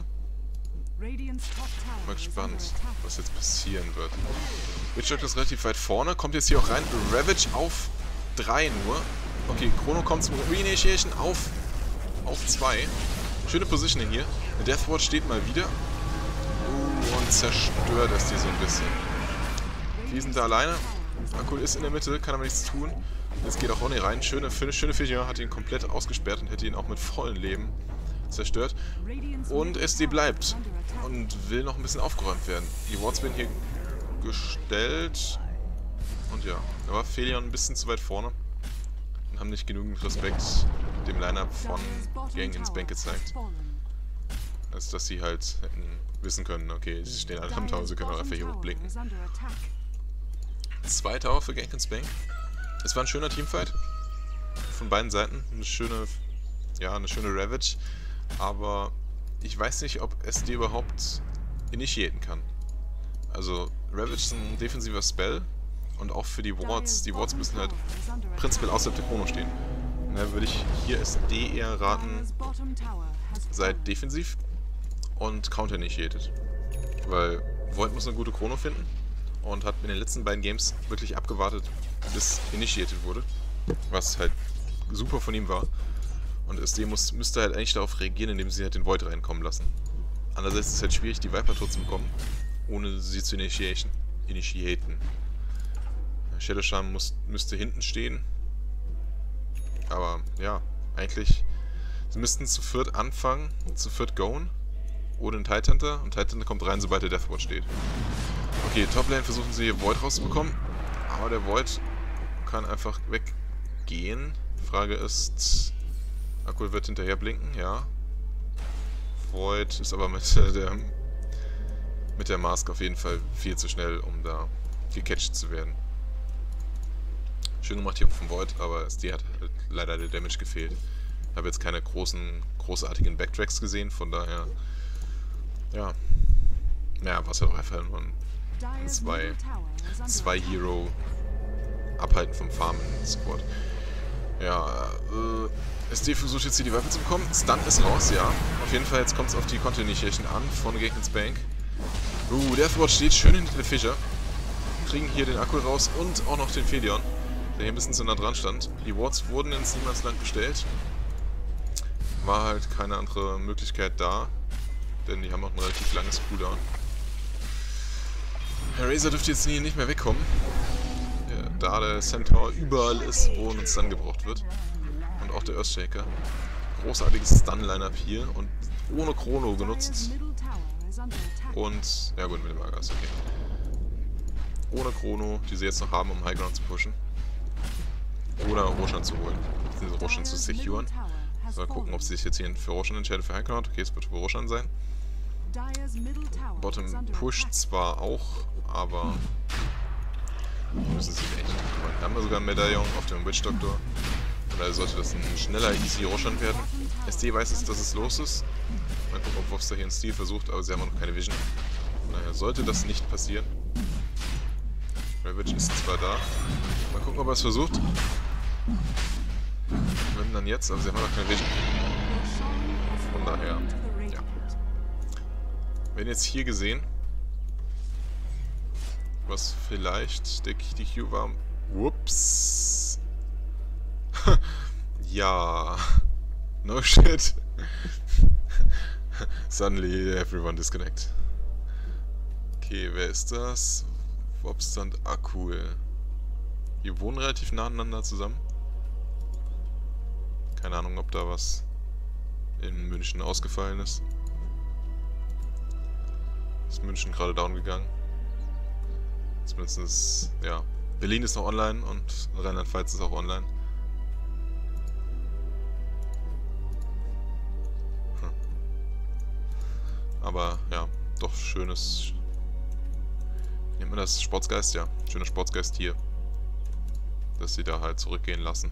Mal gespannt, was jetzt passieren wird. Witch Doctor ist relativ weit vorne, kommt jetzt hier auch rein. Ravage auf drei nur. Okay, Chrono kommt zum Reinitiation auf auf zwei. Schöne Positioning hier. Der Deathwatch steht mal wieder. Uh, und zerstört es die so ein bisschen. Die sind da alleine. Akul ist in der Mitte, kann aber nichts tun. Jetzt geht auch Ronny rein. Schöne, schöne Fissure, hat ihn komplett ausgesperrt und hätte ihn auch mit vollem Leben zerstört. Und S D bleibt und will noch ein bisschen aufgeräumt werden. Die Wards werden hier gestellt. Und ja, da war Felion ein bisschen zu weit vorne. Und haben nicht genügend Respekt dem Line-Up von Genkensbank gezeigt. Als dass sie halt hätten wissen können, okay, sie stehen alle am Tower, sie können auch einfach hier hochblinken. Zwei Tower für Genkensbank. Es war ein schöner Teamfight. Von beiden Seiten. Eine schöne, ja, eine schöne Ravage. Aber ich weiß nicht, ob S D überhaupt initiaten kann. Also, Ravage ist ein defensiver Spell. Und auch für die Wards. Die Wards müssen halt prinzipiell außerhalb der Chrono stehen. Da würde ich hier S D eher raten, seid defensiv und counter-initiated. Weil Void muss eine gute Chrono finden und hat in den letzten beiden Games wirklich abgewartet, bis initiated wurde. Was halt super von ihm war. Und S D muss, müsste halt eigentlich darauf reagieren, indem sie halt den Void reinkommen lassen. Andererseits ist es halt schwierig, die Viper tot zu bekommen, ohne sie zu initiation, initiaten. Shadow Charm muss, müsste hinten stehen. Aber ja, eigentlich, sie müssten zu viert anfangen, zu viert goen, ohne den Tidehunter. Und Tidehunter kommt rein, sobald der Deathwatch steht. Okay, Toplane versuchen sie hier Void rauszubekommen. Aber der Void kann einfach weggehen. Frage ist, Akul wird hinterher blinken, ja. Void ist aber mit der, mit der Mask auf jeden Fall viel zu schnell, um da gecatcht zu werden. Schön gemacht hier vom Void, aber S D hat halt leider der Damage gefehlt. Ich habe jetzt keine großen, großartigen Backtracks gesehen, von daher, ja, naja, war es halt auch einfach nur ein, ein zwei, zwei Hero Abhalten vom Farmen Squad. Ja, äh, S D versucht jetzt hier die Waffe zu bekommen. Stun ist raus, ja. Auf jeden Fall, jetzt kommt es auf die Content-Initiation an, vorne gegen ins Bank. Uh, Deathwatch steht schön hinter der Fischer. Kriegen hier den Akku raus und auch noch den Felion, der hier ein bisschen zu nah dran stand. Die Wards wurden ins Niemandsland gestellt. War halt keine andere Möglichkeit da, denn die haben auch ein relativ langes Cooldown. Herr Razor dürfte jetzt hier nicht mehr wegkommen. Ja, da der Centaur überall ist, wo ein Stun gebraucht wird. Und auch der Earthshaker. Großartiges Stun-Line-Up hier und ohne Chrono genutzt. Und, ja gut, mit dem Argas, okay. Ohne Chrono, die sie jetzt noch haben, um Highground zu pushen. Oder Roshan zu holen. Beziehungsweise Roshan zu securen. Mal gucken, ob sie sich jetzt hier für Roshan entscheiden, für Highground. Okay, es wird für Roshan sein. Bottom pusht zwar auch, aber müssen sie echt kümmern. Da haben wir sogar ein Medaillon auf dem Witch Doctor. Von daher sollte das ein schneller, easy Roshan werden. S D weiß jetzt, dass es los ist. Mal gucken, ob Wobster hier einen Steal versucht, aber sie haben auch noch keine Vision. Von daher sollte das nicht passieren. Ravage ist zwar da. Mal gucken, ob er es versucht. Wenn dann jetzt, aber sie haben noch keine Vision. Von daher, ja. Wir haben jetzt hier gesehen, was vielleicht der die Q war. Whoops. Ja. No shit. Suddenly everyone disconnect. Okay, wer ist das? Wobster und Akul. Die wohnen relativ nah aneinander zusammen. Keine Ahnung, ob da was in München ausgefallen ist. Ist München gerade down gegangen. Zumindest, ja. Berlin ist noch online und Rheinland-Pfalz ist auch online. Hm. Aber, ja, doch schönes... Wie nennt man das? Sportsgeist? Ja, schöner Sportsgeist hier. Dass sie da halt zurückgehen lassen.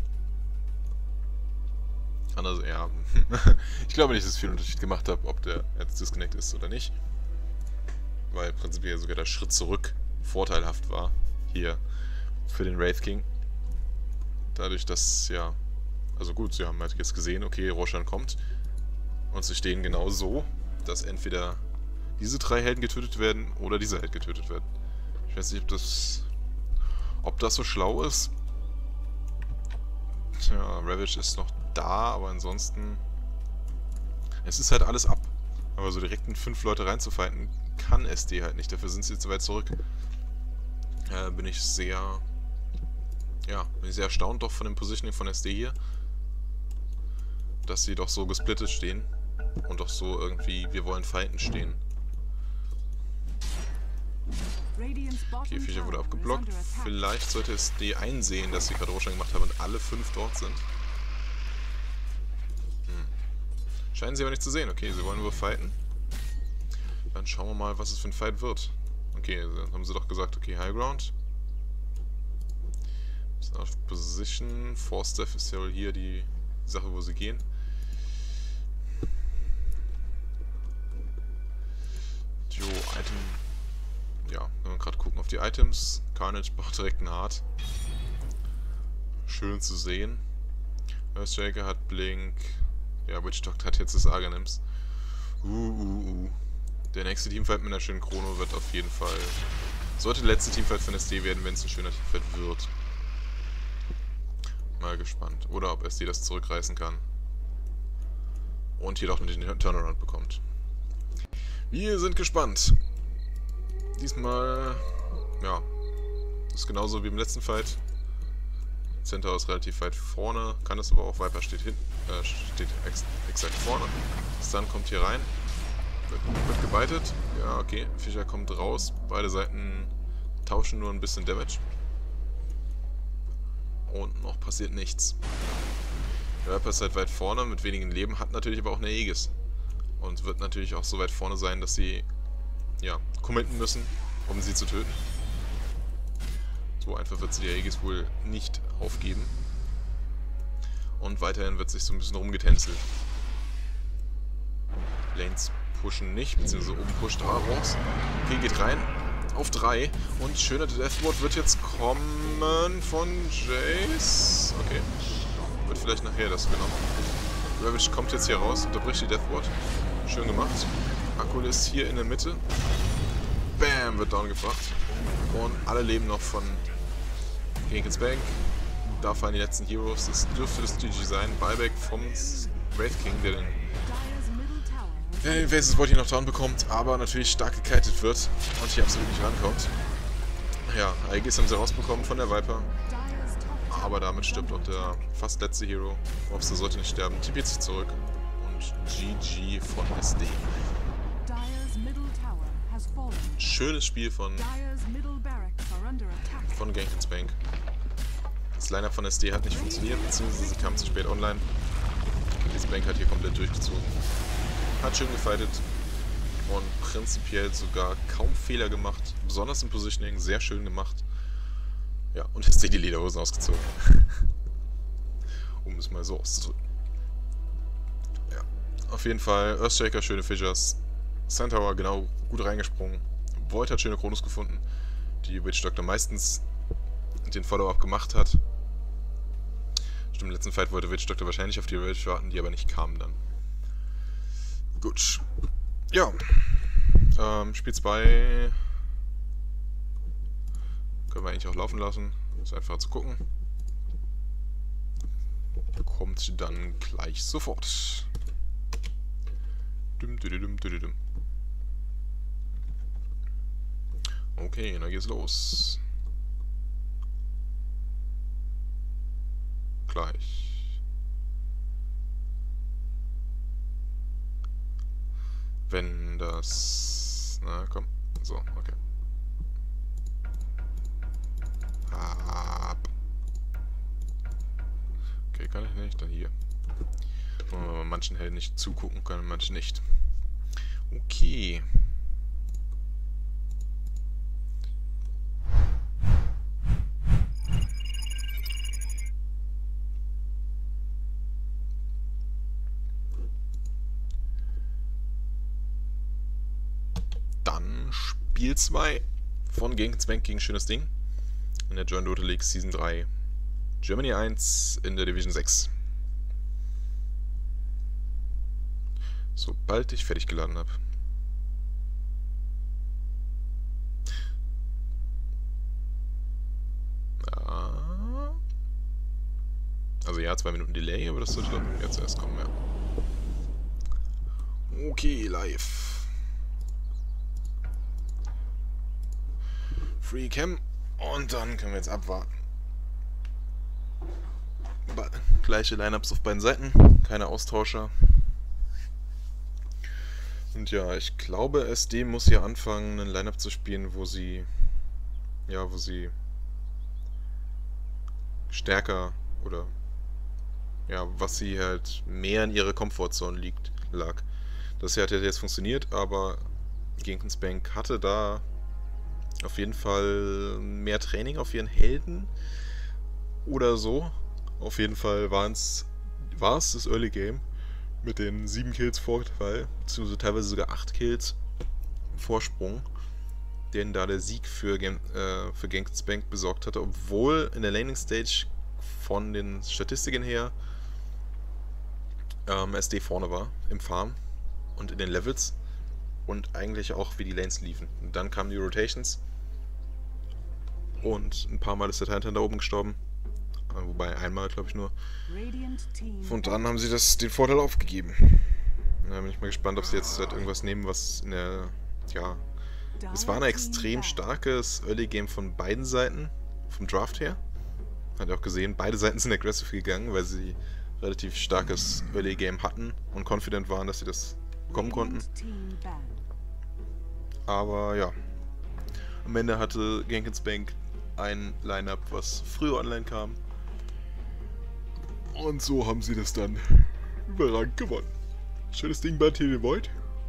Anders, ja. Ich glaube nicht, dass es viel Unterschied gemacht habe, ob der jetzt disconnect ist oder nicht. Weil prinzipiell sogar der Schritt zurück vorteilhaft war. Hier für den Wraith King. Dadurch, dass, ja. Also gut, sie haben halt jetzt gesehen, okay, Roshan kommt. Und sie stehen genau so, dass entweder diese drei Helden getötet werden oder dieser Held getötet wird. Ich weiß nicht, ob das. Ob das so schlau ist. Tja, Ravage ist noch da, aber ansonsten... Es ist halt alles ab. Aber so direkt in fünf Leute reinzufighten, kann S D halt nicht. Dafür sind sie zu weit zurück. Äh, bin ich sehr... Ja, bin ich sehr erstaunt doch von dem Positioning von S D hier. Dass sie doch so gesplittet stehen. Und doch so irgendwie, wir wollen fighten stehen. Okay, Fischer wurde abgeblockt. Vielleicht sollte S D einsehen, dass sie gerade Roshan gemacht haben und alle fünf dort sind. Hm. Scheinen sie aber nicht zu sehen. Okay, sie wollen nur fighten. Dann schauen wir mal, was es für ein Fight wird. Okay, dann haben sie doch gesagt, okay, High Ground. Bisschen auf Position. Force Death ist ja wohl hier die Sache, wo sie gehen. Jo, Item... Ja, wenn wir gerade gucken auf die Items. Carnage braucht direkt einen Hard. Schön zu sehen. Earthshaker hat Blink. Ja, Witch Doctor hat jetzt das Arganims. Uh, uh, uh. Der nächste Teamfight mit einer schönen Chrono wird auf jeden Fall... Sollte der letzte Teamfight von S D werden, wenn es ein schöner Teamfight wird. Mal gespannt. Oder ob S D das zurückreißen kann. Und hier doch den Turnaround bekommt. Wir sind gespannt. Diesmal, ja, das ist genauso wie im letzten Fight. Centaur ist relativ weit vorne, kann es aber auch. Viper steht hinten, äh, steht ex exakt vorne. Stun kommt hier rein, wird, wird gebaitet. Ja, okay, Fischer kommt raus. Beide Seiten tauschen nur ein bisschen Damage. Und noch passiert nichts. Der Viper ist halt weit vorne mit wenigen Leben, hat natürlich aber auch eine Aegis. Und wird natürlich auch so weit vorne sein, dass sie ja, committen müssen, um sie zu töten. So einfach wird sie die Aegis wohl nicht aufgeben. Und weiterhin wird sich so ein bisschen rumgetänzelt. Lanes pushen nicht, beziehungsweise oben pusht Aros. Okay, geht rein. Auf drei. Und schöner Deathward wird jetzt kommen von Jace. Okay. Wird vielleicht nachher das genommen. Ravage kommt jetzt hier raus, unterbricht die Death Ward. Schön gemacht. Akul ist hier in der Mitte. Bam, wird down gebracht. Und alle leben noch von Genkinsbank. Da fallen die letzten Heroes. Das dürfte das G G sein. Buyback vom Wraith King, der den, der den Faces Void hier noch down bekommt, aber natürlich stark gekitet wird und hier absolut nicht rankommt. Ja, I Gs haben sie rausbekommen von der Viper. Aber damit stirbt auch der fast letzte Hero. Mobster sollte nicht sterben. T P sich zurück. Und G G von S D. Schönes Spiel von von Genkinsbank. Das Line-Up von S D hat nicht funktioniert, beziehungsweise sie kam zu spät online. Genkinsbank hat hier komplett durchgezogen. Hat schön gefightet und prinzipiell sogar kaum Fehler gemacht. Besonders im Positioning sehr schön gemacht. Ja, und S D die Lederhosen ausgezogen. Um es mal so auszudrücken. Ja, auf jeden Fall Earthshaker, schöne Fissures. Suntower genau gut reingesprungen. Void hat schöne Chronos gefunden, die Witch Doctor meistens den Follow-up gemacht hat. Stimmt, im letzten Fight wollte Witch Doctor wahrscheinlich auf die Rage warten, die aber nicht kamen dann. Gut. Ja. Ähm, Spiel zwei können wir eigentlich auch laufen lassen. Ist einfach zu gucken. Kommt dann gleich sofort. Dum, dum, dum, dum, dum. Okay, dann geht's los. Gleich. Wenn das... Na komm. So, okay. Ab. Okay, kann ich nicht. Dann hier. Wo man bei manchen Helden nicht zugucken kann, manchen nicht. Okay. Dann Spiel zwei von Genkinsbank gegen Schönes Ding in der Joint Dota League Season drei. Germany eins in der Division sechs. Sobald ich fertig geladen habe. Ja. Also ja, zwei Minuten Delay, aber das sollte dann jetzt erst kommen, ja. Okay, live. Free Cam. Und dann können wir jetzt abwarten. Gleiche Lineups auf beiden Seiten, keine Austauscher. Und ja, ich glaube, S D muss hier anfangen, ein Lineup zu spielen, wo sie, ja, wo sie stärker oder, ja, was sie halt mehr in ihrer Comfortzone liegt, lag. Das hier hat ja jetzt funktioniert, aber Genkinsbank hatte da auf jeden Fall mehr Training auf ihren Helden oder so. Auf jeden Fall war es das Early Game mit den sieben Kills Vorteil, beziehungsweise teilweise sogar acht Kills Vorsprung, den da der Sieg für, Gen äh, für Genkinsbank besorgt hatte, obwohl in der Laning Stage von den Statistiken her ähm, S D vorne war im Farm und in den Levels und eigentlich auch wie die Lanes liefen. Und dann kamen die Rotations und ein paar Mal ist der Titan da oben gestorben. Wobei einmal, glaube ich, nur. Und dann haben sie das, den Vorteil aufgegeben. Da bin ich mal gespannt, ob sie jetzt halt irgendwas nehmen, was in der... Ja... Es war ein extrem starkes Early Game von beiden Seiten, vom Draft her. Hat ihr auch gesehen, beide Seiten sind aggressive gegangen, weil sie relativ starkes Early Game hatten und confident waren, dass sie das bekommen konnten. Aber ja, am Ende hatte Genkinsbank ein Line-Up, was früher online kam. Und so haben sie das dann überragend gewonnen. Schönes Ding bei T V Void.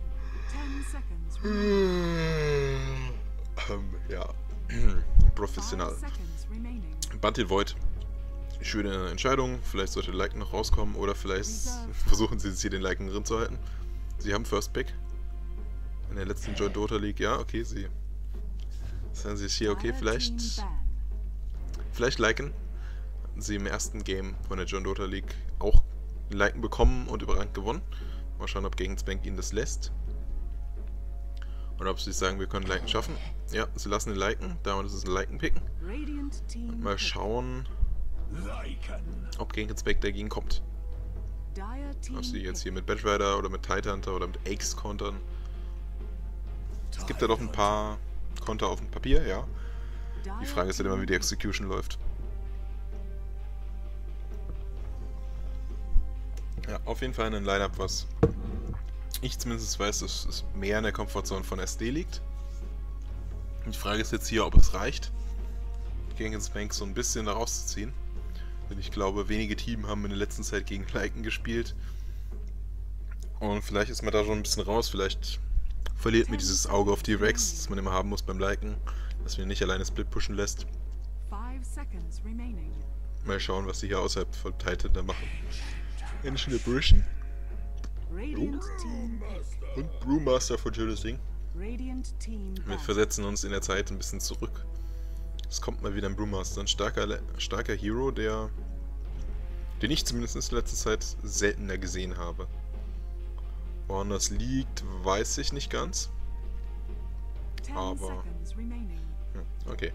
ähm, ja, professional. Bantil Void. Schöne Entscheidung. Vielleicht sollte der Lycan noch rauskommen oder vielleicht versuchen sie jetzt hier den Lycan drin zu halten. Sie haben First Pick. In der letzten Joint Dota League. Ja, okay, sie. Sagen sie hier, okay, vielleicht. Vielleicht Lycan. hatten sie im ersten Game von der John Dota League auch Liken bekommen und überrannt gewonnen. Mal schauen, ob Gegensbank ihnen das lässt. Oder ob sie sagen, wir können Liken schaffen. Ja, sie lassen den Liken. Damit ist es ein Liken picken. Und mal schauen, ob Gegensbank dagegen kommt. Ob sie jetzt hier mit Batrider oder mit Tidehunter oder mit Axe kontern. Es gibt ja doch ein paar Konter auf dem Papier, ja. Die Frage ist halt immer, wie die Execution läuft. Ja, auf jeden Fall ein Line-Up, was ich zumindest weiß, dass es mehr in der Komfortzone von S D liegt. Die Frage ist jetzt hier, ob es reicht, Gegensbank so ein bisschen da rauszuziehen. Denn ich glaube, wenige Teams haben in der letzten Zeit gegen Liken gespielt. Und vielleicht ist man da schon ein bisschen raus, vielleicht verliert mir dieses Auge auf die Rex, das man immer haben muss beim Liken, dass man nicht alleine Split pushen lässt. Mal schauen, was sie hier außerhalb von Titan da machen. Ancient Aberration. Oh. Und Brewmaster von Judas Ding. Wir versetzen uns in der Zeit ein bisschen zurück. Es kommt mal wieder ein Brewmaster, ein starker, starker Hero, der, den ich zumindest in letzter Zeit seltener gesehen habe. Woran das liegt, weiß ich nicht ganz. Aber... Ja, okay.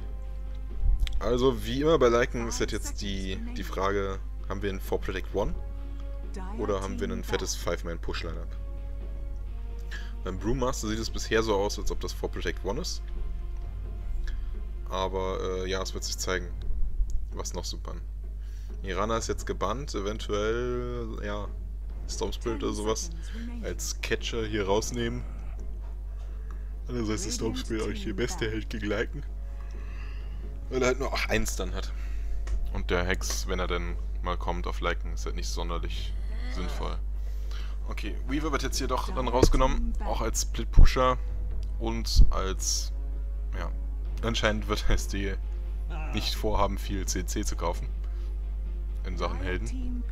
Also wie immer bei Liken ist halt jetzt die, die Frage, haben wir einen four Protect one oder haben wir ein fettes five man Push-Line-Up? Beim Brewmaster sieht es bisher so aus, als ob das four Protect one ist. Aber äh, ja, es wird sich zeigen, was noch so bannt. Mirana ist jetzt gebannt, eventuell, ja, Storm Spirit oder sowas als Catcher hier rausnehmen. Andererseits ist Storm Spirit eigentlich der beste Held gegen Liken. Weil er halt nur eins dann hat. Und der Hex, wenn er dann mal kommt auf Liken, ist halt nicht sonderlich sinnvoll. Okay, Weaver wird jetzt hier doch dann rausgenommen, auch als Split-Pusher und als, ja, anscheinend wird S D nicht vorhaben, viel C C zu kaufen in Sachen Helden.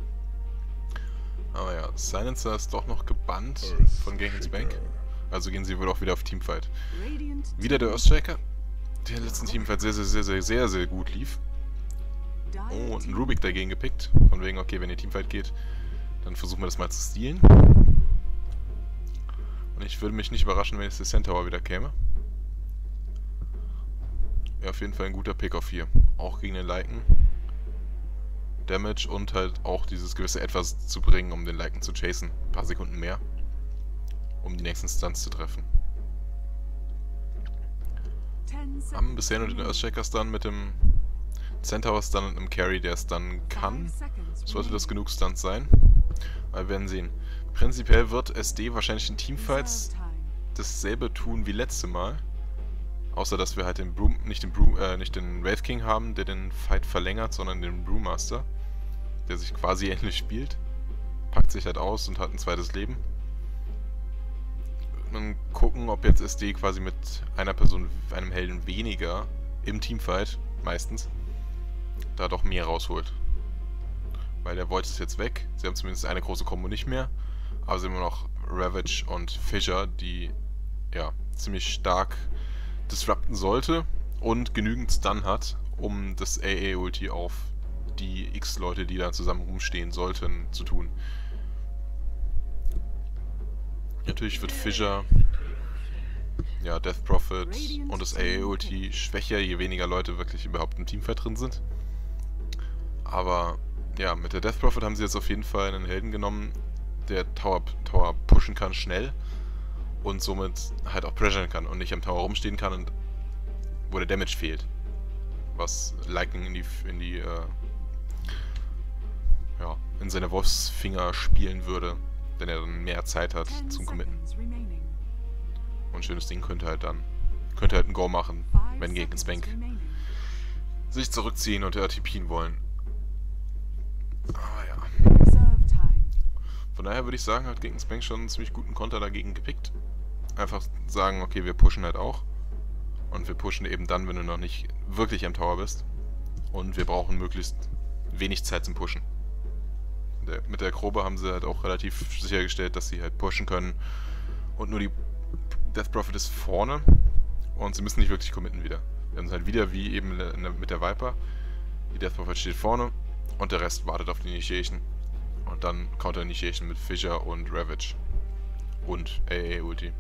Aber ja, Silencer ist doch noch gebannt von Gegensbank. Also gehen sie wohl auch wieder auf Teamfight. Wieder der Earthstriker, der im letzten Teamfight sehr, sehr, sehr, sehr, sehr, sehr gut lief. Oh, und ein Rubik dagegen gepickt. Von wegen, okay, wenn ihr Teamfight geht, dann versuchen wir das mal zu stealen. Und ich würde mich nicht überraschen, wenn jetzt der Centaur wieder käme. Ja, auf jeden Fall ein guter Pick auf vier. Auch gegen den Liken. Damage und halt auch dieses gewisse Etwas zu bringen, um den Liken zu chasen. Ein paar Sekunden mehr. Um die nächsten Stunts zu treffen. Haben bisher nur den Earthshakers dann mit dem Centaur Stun und einem Carry, der es dann kann. Sollte das genug Stunts sein. Aber wir werden sehen. Prinzipiell wird S D wahrscheinlich in Teamfights dasselbe tun wie letzte Mal. Außer dass wir halt den Brew, nicht den Brew, äh, nicht den Wraith King haben, der den Fight verlängert, sondern den Brewmaster, der sich quasi ähnlich spielt. Packt sich halt aus und hat ein zweites Leben. Dann gucken, ob jetzt S D quasi mit einer Person, einem Helden weniger im Teamfight, meistens, da doch mehr rausholt. Weil der Void ist jetzt weg. Sie haben zumindest eine große Kombo nicht mehr. Aber sie haben immer noch Ravage und Fissure, die ja ziemlich stark disrupten sollte und genügend Stun hat, um das A A-Ulti auf die X-Leute, die da zusammen rumstehen sollten, zu tun. Natürlich wird Fissure, ja, Death Prophet und das A A-Ulti schwächer, je weniger Leute wirklich überhaupt im Teamfight drin sind. Aber ja, mit der Death Prophet haben sie jetzt auf jeden Fall einen Helden genommen, der Tower, Tower pushen kann schnell und somit halt auch pressuren kann und nicht am Tower rumstehen kann und wo der Damage fehlt. Was Liken in die, in die, äh, ja, in seine Wolfsfinger spielen würde, wenn er dann mehr Zeit hat zum Committen. Und ein schönes Ding könnte halt dann, könnte halt ein Go machen, wenn Gegensbank sich zurückziehen und R T P'n wollen. Aber ja. Von daher würde ich sagen, hat Gegensbank schon einen ziemlich guten Konter dagegen gepickt. Einfach sagen, okay, wir pushen halt auch. Und wir pushen eben dann, wenn du noch nicht wirklich am Tower bist. Und wir brauchen möglichst wenig Zeit zum Pushen. Der, mit der Grobe haben sie halt auch relativ sichergestellt, dass sie halt pushen können. Und nur die Death Prophet ist vorne. Und sie müssen nicht wirklich committen wieder. Wir haben es halt wieder wie eben mit der Viper. Die Death Prophet steht vorne und der Rest wartet auf die Initiation. Und dann Counter Initiation mit Fissure und Ravage. Und A A Ulti.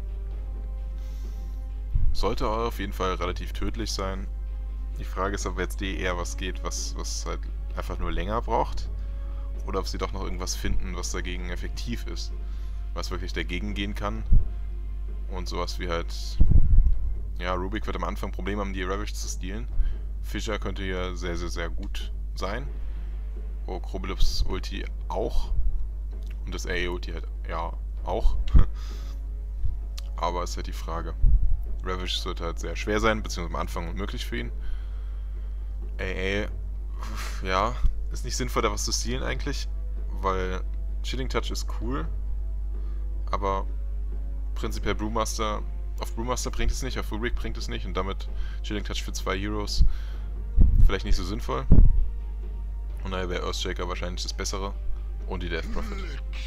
Sollte auf jeden Fall relativ tödlich sein. Die Frage ist, ob jetzt D eher was geht, was, was halt einfach nur länger braucht. Oder ob sie doch noch irgendwas finden, was dagegen effektiv ist. Was wirklich dagegen gehen kann. Und sowas wie halt... Ja, Rubik wird am Anfang Probleme haben, die Ravage zu stealen. Fissure könnte hier sehr, sehr, sehr gut sein. Oh, Krobelubs Ulti auch. Und das A A Ulti halt, ja, auch. Aber ist halt die Frage. Ravage wird halt sehr schwer sein, beziehungsweise am Anfang unmöglich für ihn. A A, ja, ist nicht sinnvoll, da was zu stealen eigentlich, weil Chilling Touch ist cool, aber prinzipiell Brewmaster, auf Brewmaster bringt es nicht, auf Rubik bringt es nicht und damit Chilling Touch für zwei Heroes vielleicht nicht so sinnvoll. Und daher wäre Earthshaker wahrscheinlich das Bessere und die Death Prophet.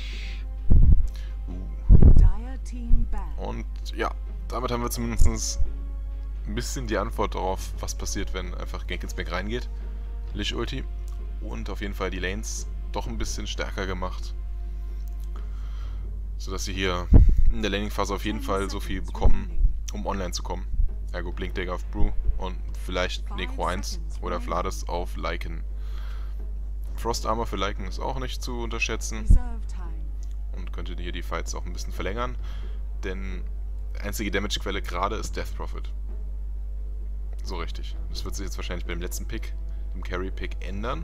Uh. Und ja, damit haben wir zumindest ein bisschen die Antwort darauf, was passiert, wenn einfach Genshin's reingeht. Lich Ulti. Und auf jeden Fall die Lanes doch ein bisschen stärker gemacht. Sodass sie hier in der Laning-Phase auf jeden Fall so viel bekommen, um online zu kommen. Ergo Blinkdagger auf Brew und vielleicht Necro eins oder Vlades auf Lycan. Frost Armor für Lycan ist auch nicht zu unterschätzen. Und könnte hier die Fights auch ein bisschen verlängern. Denn die einzige Damage-Quelle gerade ist Death Prophet. So richtig. Das wird sich jetzt wahrscheinlich beim letzten Pick, dem Carry-Pick, ändern.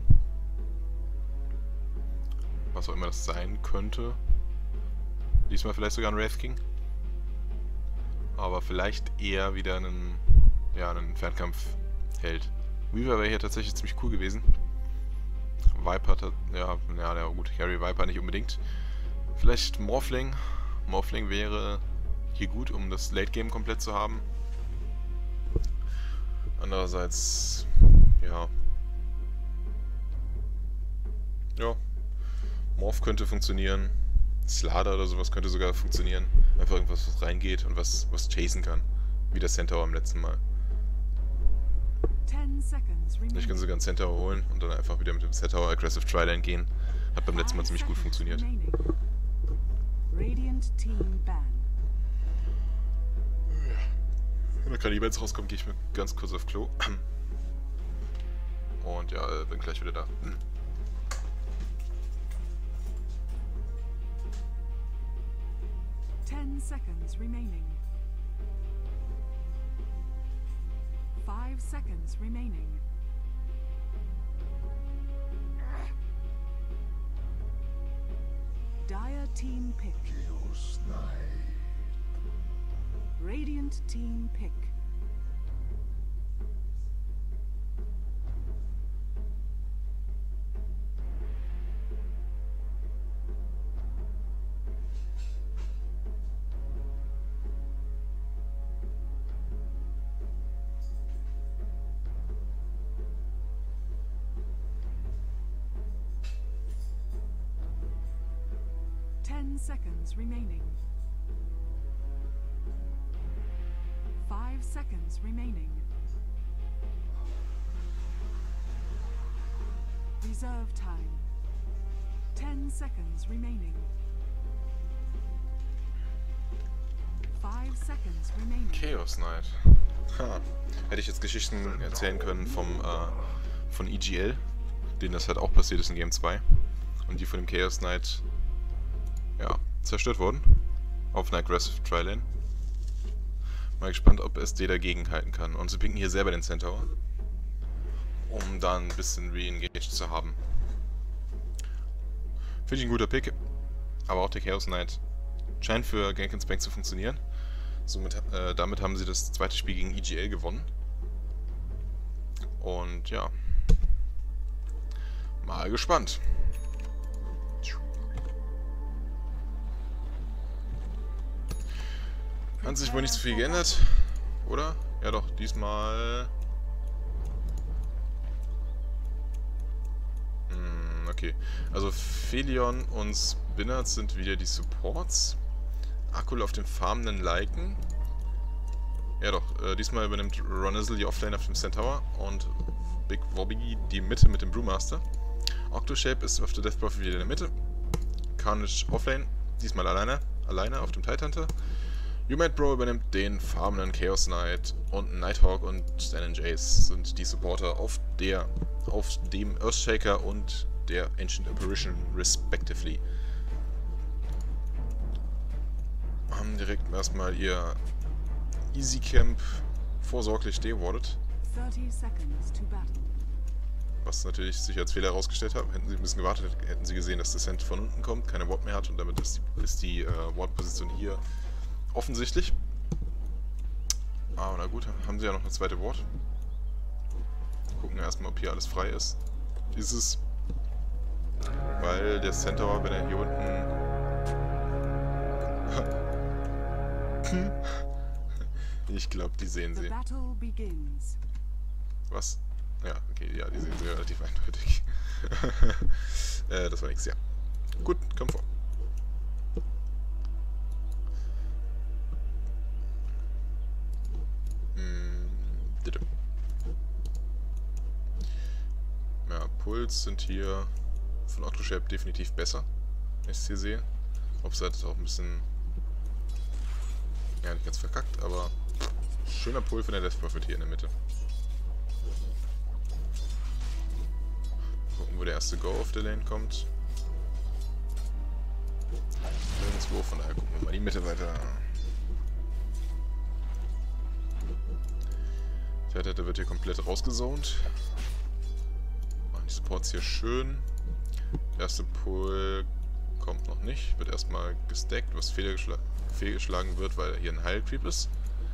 Was auch immer das sein könnte. Diesmal vielleicht sogar ein Wraith King. Aber vielleicht eher wieder einen, ja, einen Fernkampf-Held. Weaver wäre hier tatsächlich ziemlich cool gewesen. Viper, ja, ja, ja gut, Carry Viper nicht unbedingt. Vielleicht Morphling. Morphling wäre hier gut, um das Late Game komplett zu haben. Andererseits, ja. Ja. Morph könnte funktionieren. Slada oder sowas könnte sogar funktionieren. Einfach irgendwas, was reingeht und was, was chasen kann. Wie der Centaur am letzten Mal. Ich kann sogar einen Centaur holen und dann einfach wieder mit dem Centaur Aggressive Trilane gehen. Hat beim letzten Mal ziemlich gut funktioniert. Wenn der Kaliber jetzt rauskommt, gehe ich mir ganz kurz auf Klo. Und ja, bin gleich wieder da. Ten seconds remaining. Five seconds remaining. Dire team pick. Radiant team pick. Ten seconds remaining. Five seconds remaining. Reserve time. Ten seconds remaining. Five seconds remaining. Chaos Knight. Ha. Hätte ich jetzt Geschichten erzählen können vom äh, von E G L, denen das halt auch passiert ist in Game zwei. Und die von dem Chaos Knight ja, zerstört wurden. Auf einer Aggressive Trilane. Mal gespannt, ob S D dagegen halten kann. Und sie pinken hier selber den Centaur. Um dann ein bisschen re-engaged zu haben. Finde ich ein guter Pick. Aber auch der Chaos Knight scheint für Genshin's Bank zu funktionieren. Somit, äh, damit haben sie das zweite Spiel gegen E G L gewonnen. Und ja. Mal gespannt. Hat sich wohl nicht so viel geändert, oder? Ja doch, diesmal... Hm, okay. Also Felion und Spinnert sind wieder die Supports. Akul auf dem farmenden Lycan. Ja doch, äh, diesmal übernimmt Ronizzle die Offlane auf dem Centaur und Big Wobby die Mitte mit dem Brewmaster. Octoshape ist auf der Death Prophet wieder in der Mitte. Carnage Offlane, diesmal alleine, alleine auf dem Tidehunter. Humate Bro übernimmt den farmenden Chaos Knight und Nighthawk und Stan and Jace sind die Supporter auf der, auf dem Earthshaker und der Ancient Apparition respectively. Haben direkt erstmal ihr Easy Camp vorsorglich dewardet. Was natürlich sich als Fehler herausgestellt hat. Hätten sie ein bisschen gewartet, hätten sie gesehen, dass Descent von unten kommt, keine Ward mehr hat und damit ist die, ist die äh, Ward-Position hier offensichtlich. Aber na gut, haben sie ja noch eine zweite Ward. Gucken wir erstmal, ob hier alles frei ist. Dieses, weil der Centaur, wenn er hier unten... Ich glaube, die sehen sie. Was? Ja, okay, ja, die sehen sie relativ eindeutig. äh, das war nichts, ja. Gut, komm vor. Hm, bitte. Ja, Puls sind hier von Octoshape definitiv besser, wenn ich es hier sehe. Obside ist auch ein bisschen... Ja, nicht ganz verkackt, aber... Schöner Pull von der Death Prophet hier in der Mitte. Gucken, wo der erste Go auf der Lane kommt. Nirgendwo, von daher gucken wir mal die Mitte weiter. Der wird hier komplett rausgezont. Machen die Supports hier schön. Der erste Pull kommt noch nicht. Wird erstmal gestackt, was fehlgeschlagen wird, weil hier ein Heilcreep ist.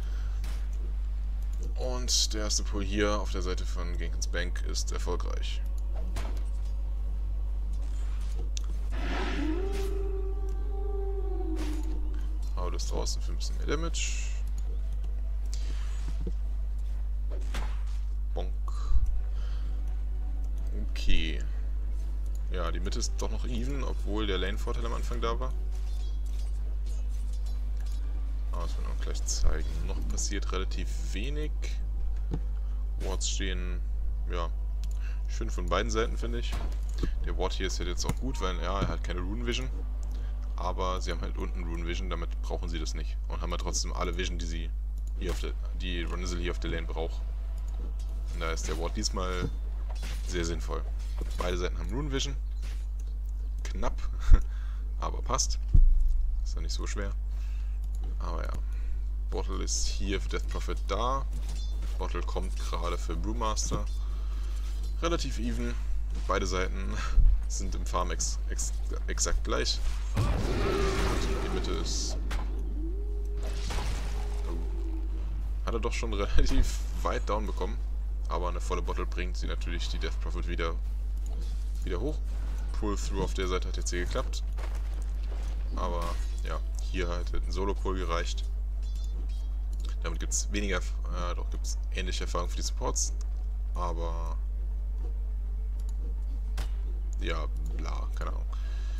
Und der erste Pull hier auf der Seite von Genkins Bank ist erfolgreich. Hau das draußen für ein bisschen mehr Damage. Bonk. Okay. Ja, die Mitte ist doch noch even, obwohl der Lane-Vorteil am Anfang da war. Aber das werden wir auch gleich zeigen. Noch passiert relativ wenig. Wards stehen, ja, schön von beiden Seiten, finde ich. Der Ward hier ist jetzt auch gut, weil ja, er hat keine Rune Vision. Aber sie haben halt unten Rune Vision, damit brauchen sie das nicht. Und haben ja trotzdem alle Vision, die sie hier auf der, die Runizel hier auf der Lane braucht. Und da ist der Ward diesmal sehr sinnvoll. Beide Seiten haben Rune Vision. Knapp, aber passt. Ist ja nicht so schwer. Aber ja. Bottle ist hier für Death Prophet da. Bottle kommt gerade für Brewmaster. Relativ even. Beide Seiten sind im Farm ex ex exakt gleich. Und die Mitte ist... Oh. Hat er doch schon relativ weit down bekommen. Aber eine volle Bottle bringt sie natürlich die Death Prophet wieder, wieder hoch. Pull-Through auf der Seite hat jetzt hier geklappt. Aber ja, hier hat ein Solo-Pull gereicht. Damit gibt es weniger, äh, doch gibt es ähnliche Erfahrungen für die Supports. Aber ja, bla, keine Ahnung.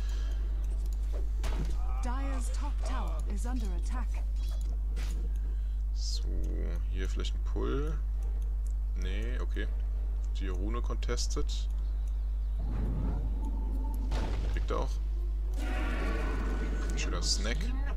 So, hier vielleicht ein Pull. Nee, okay. Die Rune contested. Kriegt er auch. Ein schöner Snack.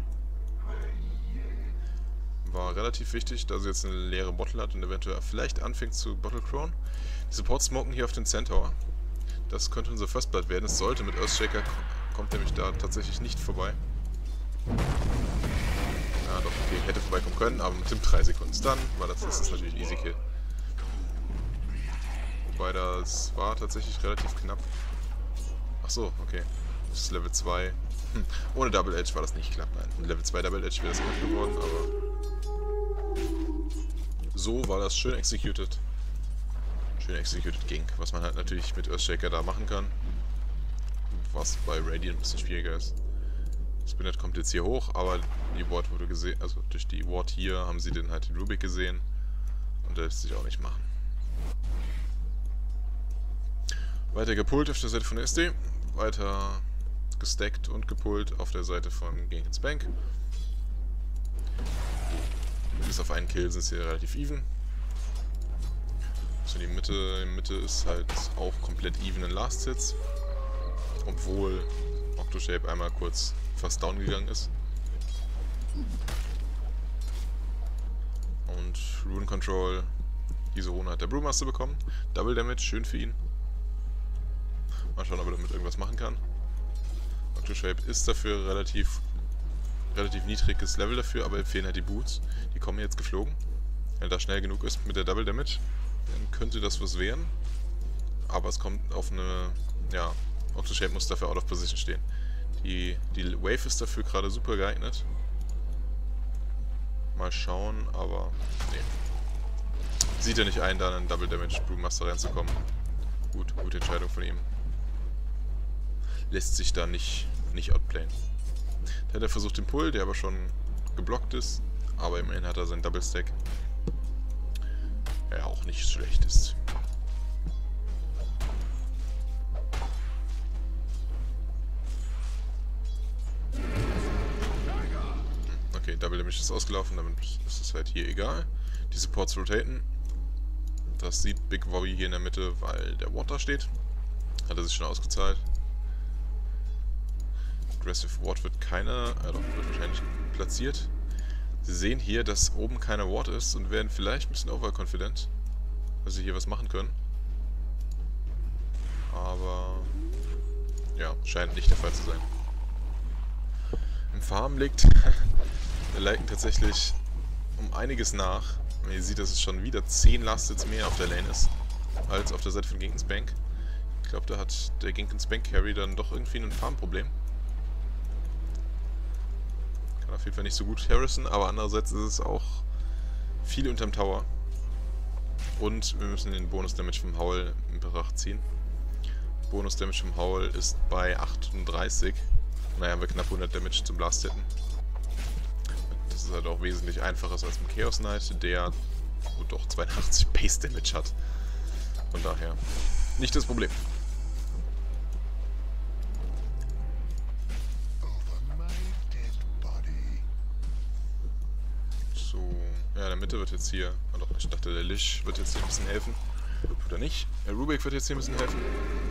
War relativ wichtig, da sie jetzt eine leere Bottle hat und eventuell vielleicht anfängt zu Bottle Crown. Die Supports smoken hier auf den Centaur. Das könnte unser First Blood werden. Es sollte mit Earthshaker, kommt nämlich da tatsächlich nicht vorbei. Ja, doch, okay, hätte vorbeikommen können, aber mit dem drei Sekunden Stun war das, das ist natürlich easy Kill. Wobei das war tatsächlich relativ knapp. Ach so, okay. Das ist Level zwei. Hm. Ohne Double Edge war das nicht knapp, nein. Mit Level zwei Double Edge wäre das knapp geworden, aber so war das schön executed. Schön executed Gank, was man halt natürlich mit Earthshaker da machen kann. Was bei Radiant ein bisschen schwieriger ist. Spinnet kommt jetzt hier hoch, aber die Ward wurde gesehen, also durch die Ward hier haben sie dann halt den Rubik gesehen. Und der lässt sich auch nicht machen. Weiter gepullt auf der Seite von der S D. Weiter gestackt und gepullt auf der Seite von Genkins Bank. Bis auf einen Kill sind sie relativ even. So, die Mitte, die Mitte ist halt auch komplett even in Last Hits. Obwohl Octoshape einmal kurz fast down gegangen ist. Und Rune Control, diese Rune hat der Brewmaster bekommen. Double Damage, schön für ihn. Mal schauen, ob er damit irgendwas machen kann. Octoshape ist dafür relativ, relativ niedriges Level dafür, aber fehlen halt die Boots. Die kommen jetzt geflogen. Wenn er da schnell genug ist mit der Double Damage, dann könnte das was werden. Aber es kommt auf eine, ja, Octoshape muss dafür out of position stehen. Die, die Wave ist dafür gerade super geeignet. Mal schauen, aber nee. Sieht er nicht ein, da einen Double Damage Brewmaster reinzukommen. Gut, gute Entscheidung von ihm. Lässt sich da nicht, nicht outplayen. Dann hat er versucht den Pull, der aber schon geblockt ist. Aber immerhin hat er seinen Double Stack. Der auch nicht schlecht ist. Okay, Double Damage ist ausgelaufen, damit ist es halt hier egal. Die Supports rotaten. Das sieht Big Wobby hier in der Mitte, weil der Water steht. Hat er sich schon ausgezahlt. Aggressive Ward wird keiner, äh doch, wird wahrscheinlich platziert. Sie sehen hier, dass oben keine Ward ist und werden vielleicht ein bisschen overconfident, dass sie hier was machen können. Aber ja, scheint nicht der Fall zu sein. Im Farm liegt der Lycan tatsächlich um einiges nach. Man sieht, dass es schon wieder zehn Last Hits mehr auf der Lane ist, als auf der Seite von Ginkens Bank. Ich glaube, da hat der Ginkens Bank Carry dann doch irgendwie ein Farmproblem. Kann auf jeden Fall nicht so gut Harrison, aber andererseits ist es auch viel unterm Tower. Und wir müssen den Bonus-Damage vom Howl in Betracht ziehen. Bonus-Damage vom Howl ist bei achtunddreißig. Naja, haben wir knapp hundert Damage zum Blast hitten. Das ist halt auch wesentlich einfacher als im Chaos Knight, der oh, doch zweiundachtzig Base Damage hat. Von daher nicht das Problem. So, ja, in der Mitte wird jetzt hier, oh doch, ich dachte, der Lich wird jetzt hier ein bisschen helfen. Oder nicht? Der Rubik wird jetzt hier ein bisschen helfen.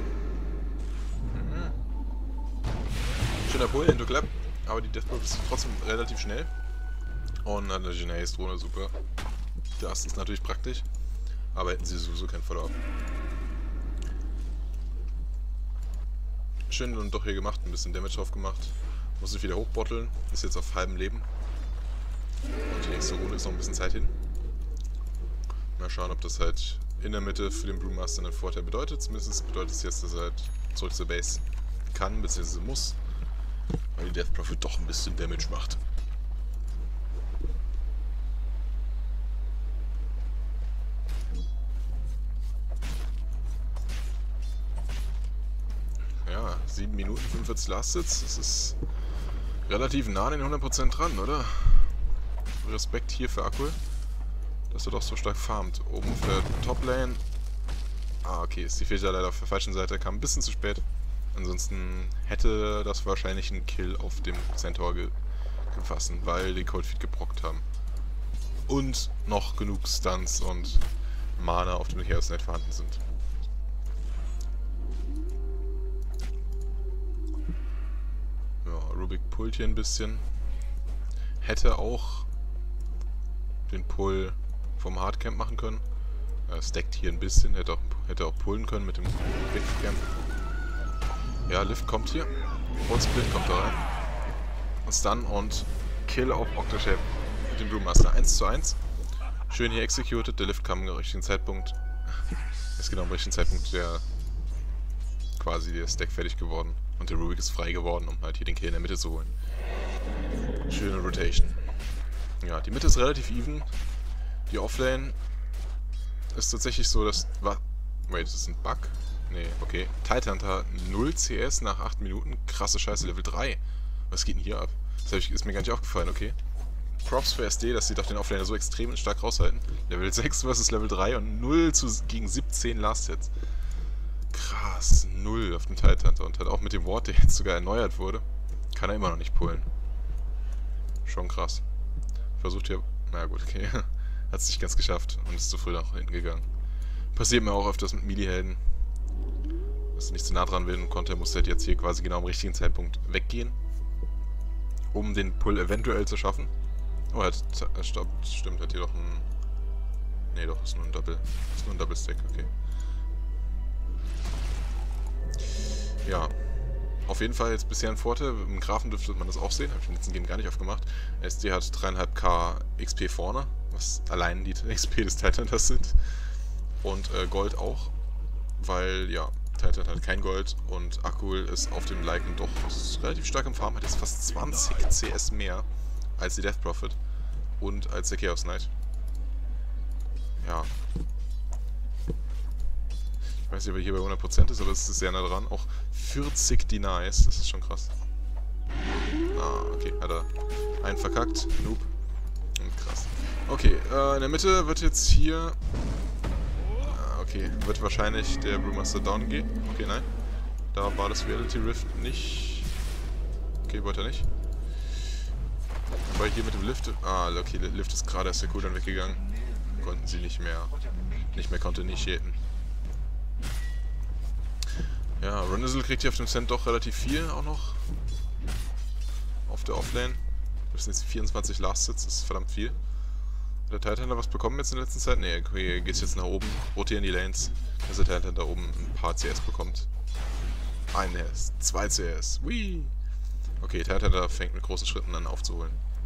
Mhm. Schöner Pull, into Clap, aber die Deathblow ist trotzdem relativ schnell. Und dann eine Genesis-Drohne, super. Das ist natürlich praktisch, aber hätten sie sowieso kein Follow-up. Schön und doch hier gemacht, ein bisschen Damage drauf gemacht. Muss sich wieder hochbotteln, ist jetzt auf halbem Leben. Und die nächste Runde ist noch ein bisschen Zeit hin. Mal schauen, ob das halt in der Mitte für den Brewmaster einen Vorteil bedeutet. Zumindest bedeutet es jetzt, dass er halt zurück zur Base kann, bzw. muss. Weil die Death Prophet doch ein bisschen Damage macht. Ja, sieben Minuten fünfundvierzig Last Hits. Das ist relativ nah an den hundert Prozent dran, oder? Respekt hier für Akul, dass er doch so stark farmt. Oben auf der Top-Lane. Ah, okay, ist die Fehler leider auf der falschen Seite, kam ein bisschen zu spät. Ansonsten hätte das wahrscheinlich einen Kill auf dem Centaur ge gefasst, weil die Cold Feet gebrockt haben. Und noch genug Stunts und Mana auf dem Chaos Knight vorhanden sind. Ja, Rubik pullt hier ein bisschen. Hätte auch den Pull vom Hardcamp machen können. Er stackt hier ein bisschen, hätte auch, hätte auch pullen können mit dem Liftcamp. Ja, Lift kommt hier. Und Split kommt da rein. Und Stun und Kill auf Octoshape mit dem Brewmaster. eins zu eins. Schön hier executed. Der Lift kam im richtigen Zeitpunkt. Ist genau im richtigen Zeitpunkt der quasi der Stack fertig geworden. Und der Rubik ist frei geworden, um halt hier den Kill in der Mitte zu holen. Schöne Rotation. Ja, die Mitte ist relativ even. Die Offlane ist tatsächlich so, dass... Wait, das ist ein Bug? Nee, okay. Tidehunter null C S nach acht Minuten. Krasse Scheiße, Level drei. Was geht denn hier ab? Das ich, ist mir gar nicht aufgefallen, okay. Props für S D, dass sie doch den Offlaner so extrem stark raushalten. Level sechs versus Level drei und null zu, gegen siebzehn Last Hits. Krass, null auf dem Tidehunter. Und halt auch mit dem Ward, der jetzt sogar erneuert wurde, kann er immer noch nicht pullen. Schon krass. Versucht hier... Na gut, okay. Hat es nicht ganz geschafft und ist zu früh nach hinten gegangen. Passiert mir auch öfters mit Melee-Helden. Dass du nicht zu nah dran will und Conter muss halt jetzt hier quasi genau am richtigen Zeitpunkt weggehen. Um den Pull eventuell zu schaffen. Oh, er hat... Er stoppt, stimmt, hat hier doch ein... Ne, doch, ist nur ein Doppel. Ist nur ein Double-Stack, okay. Ja. Auf jeden Fall jetzt bisher ein Vorteil. Im Graphen dürfte man das auch sehen. Habe ich im letzten Game gar nicht aufgemacht. S D hat dreieinhalb K X P vorne, was allein die X P des Titanhunters sind. Und äh, Gold auch. Weil, ja, Titan hat kein Gold und Akul ist auf dem Lycan doch relativ stark im Farm. Hat jetzt fast zwanzig C S mehr als die Death Prophet und als der Chaos Knight. Ja. Ich weiß nicht, ob er hier bei hundert Prozent ist, aber es ist sehr nah dran. Auch vierzig Denies, das ist schon krass. Ah, okay, hat er einen verkackt. Noob. Und krass. Okay, äh, in der Mitte wird jetzt hier... Ah, okay, wird wahrscheinlich der Brewmaster down gehen. Okay, nein. Da war das Reality Rift nicht... Okay, wollte er nicht. Weil hier mit dem Lift... Ah, okay, der Lift ist gerade erst der Cooldown weggegangen. Konnten sie nicht mehr... Nicht mehr kontinitiaten. Ja, Renizzle kriegt hier auf dem Cent doch relativ viel auch noch. Auf der Offlane. Das sind jetzt vierundzwanzig Last Hits, das ist verdammt viel. Hat der Titanhunter was bekommen jetzt in der letzten Zeit? Ne, okay, geht jetzt nach oben, rotieren die Lanes, dass der Titanhunter da oben ein paar C S bekommt. Ein C S, zwei C S, whee! Okay, Titanhunter fängt mit großen Schritten an aufzuholen.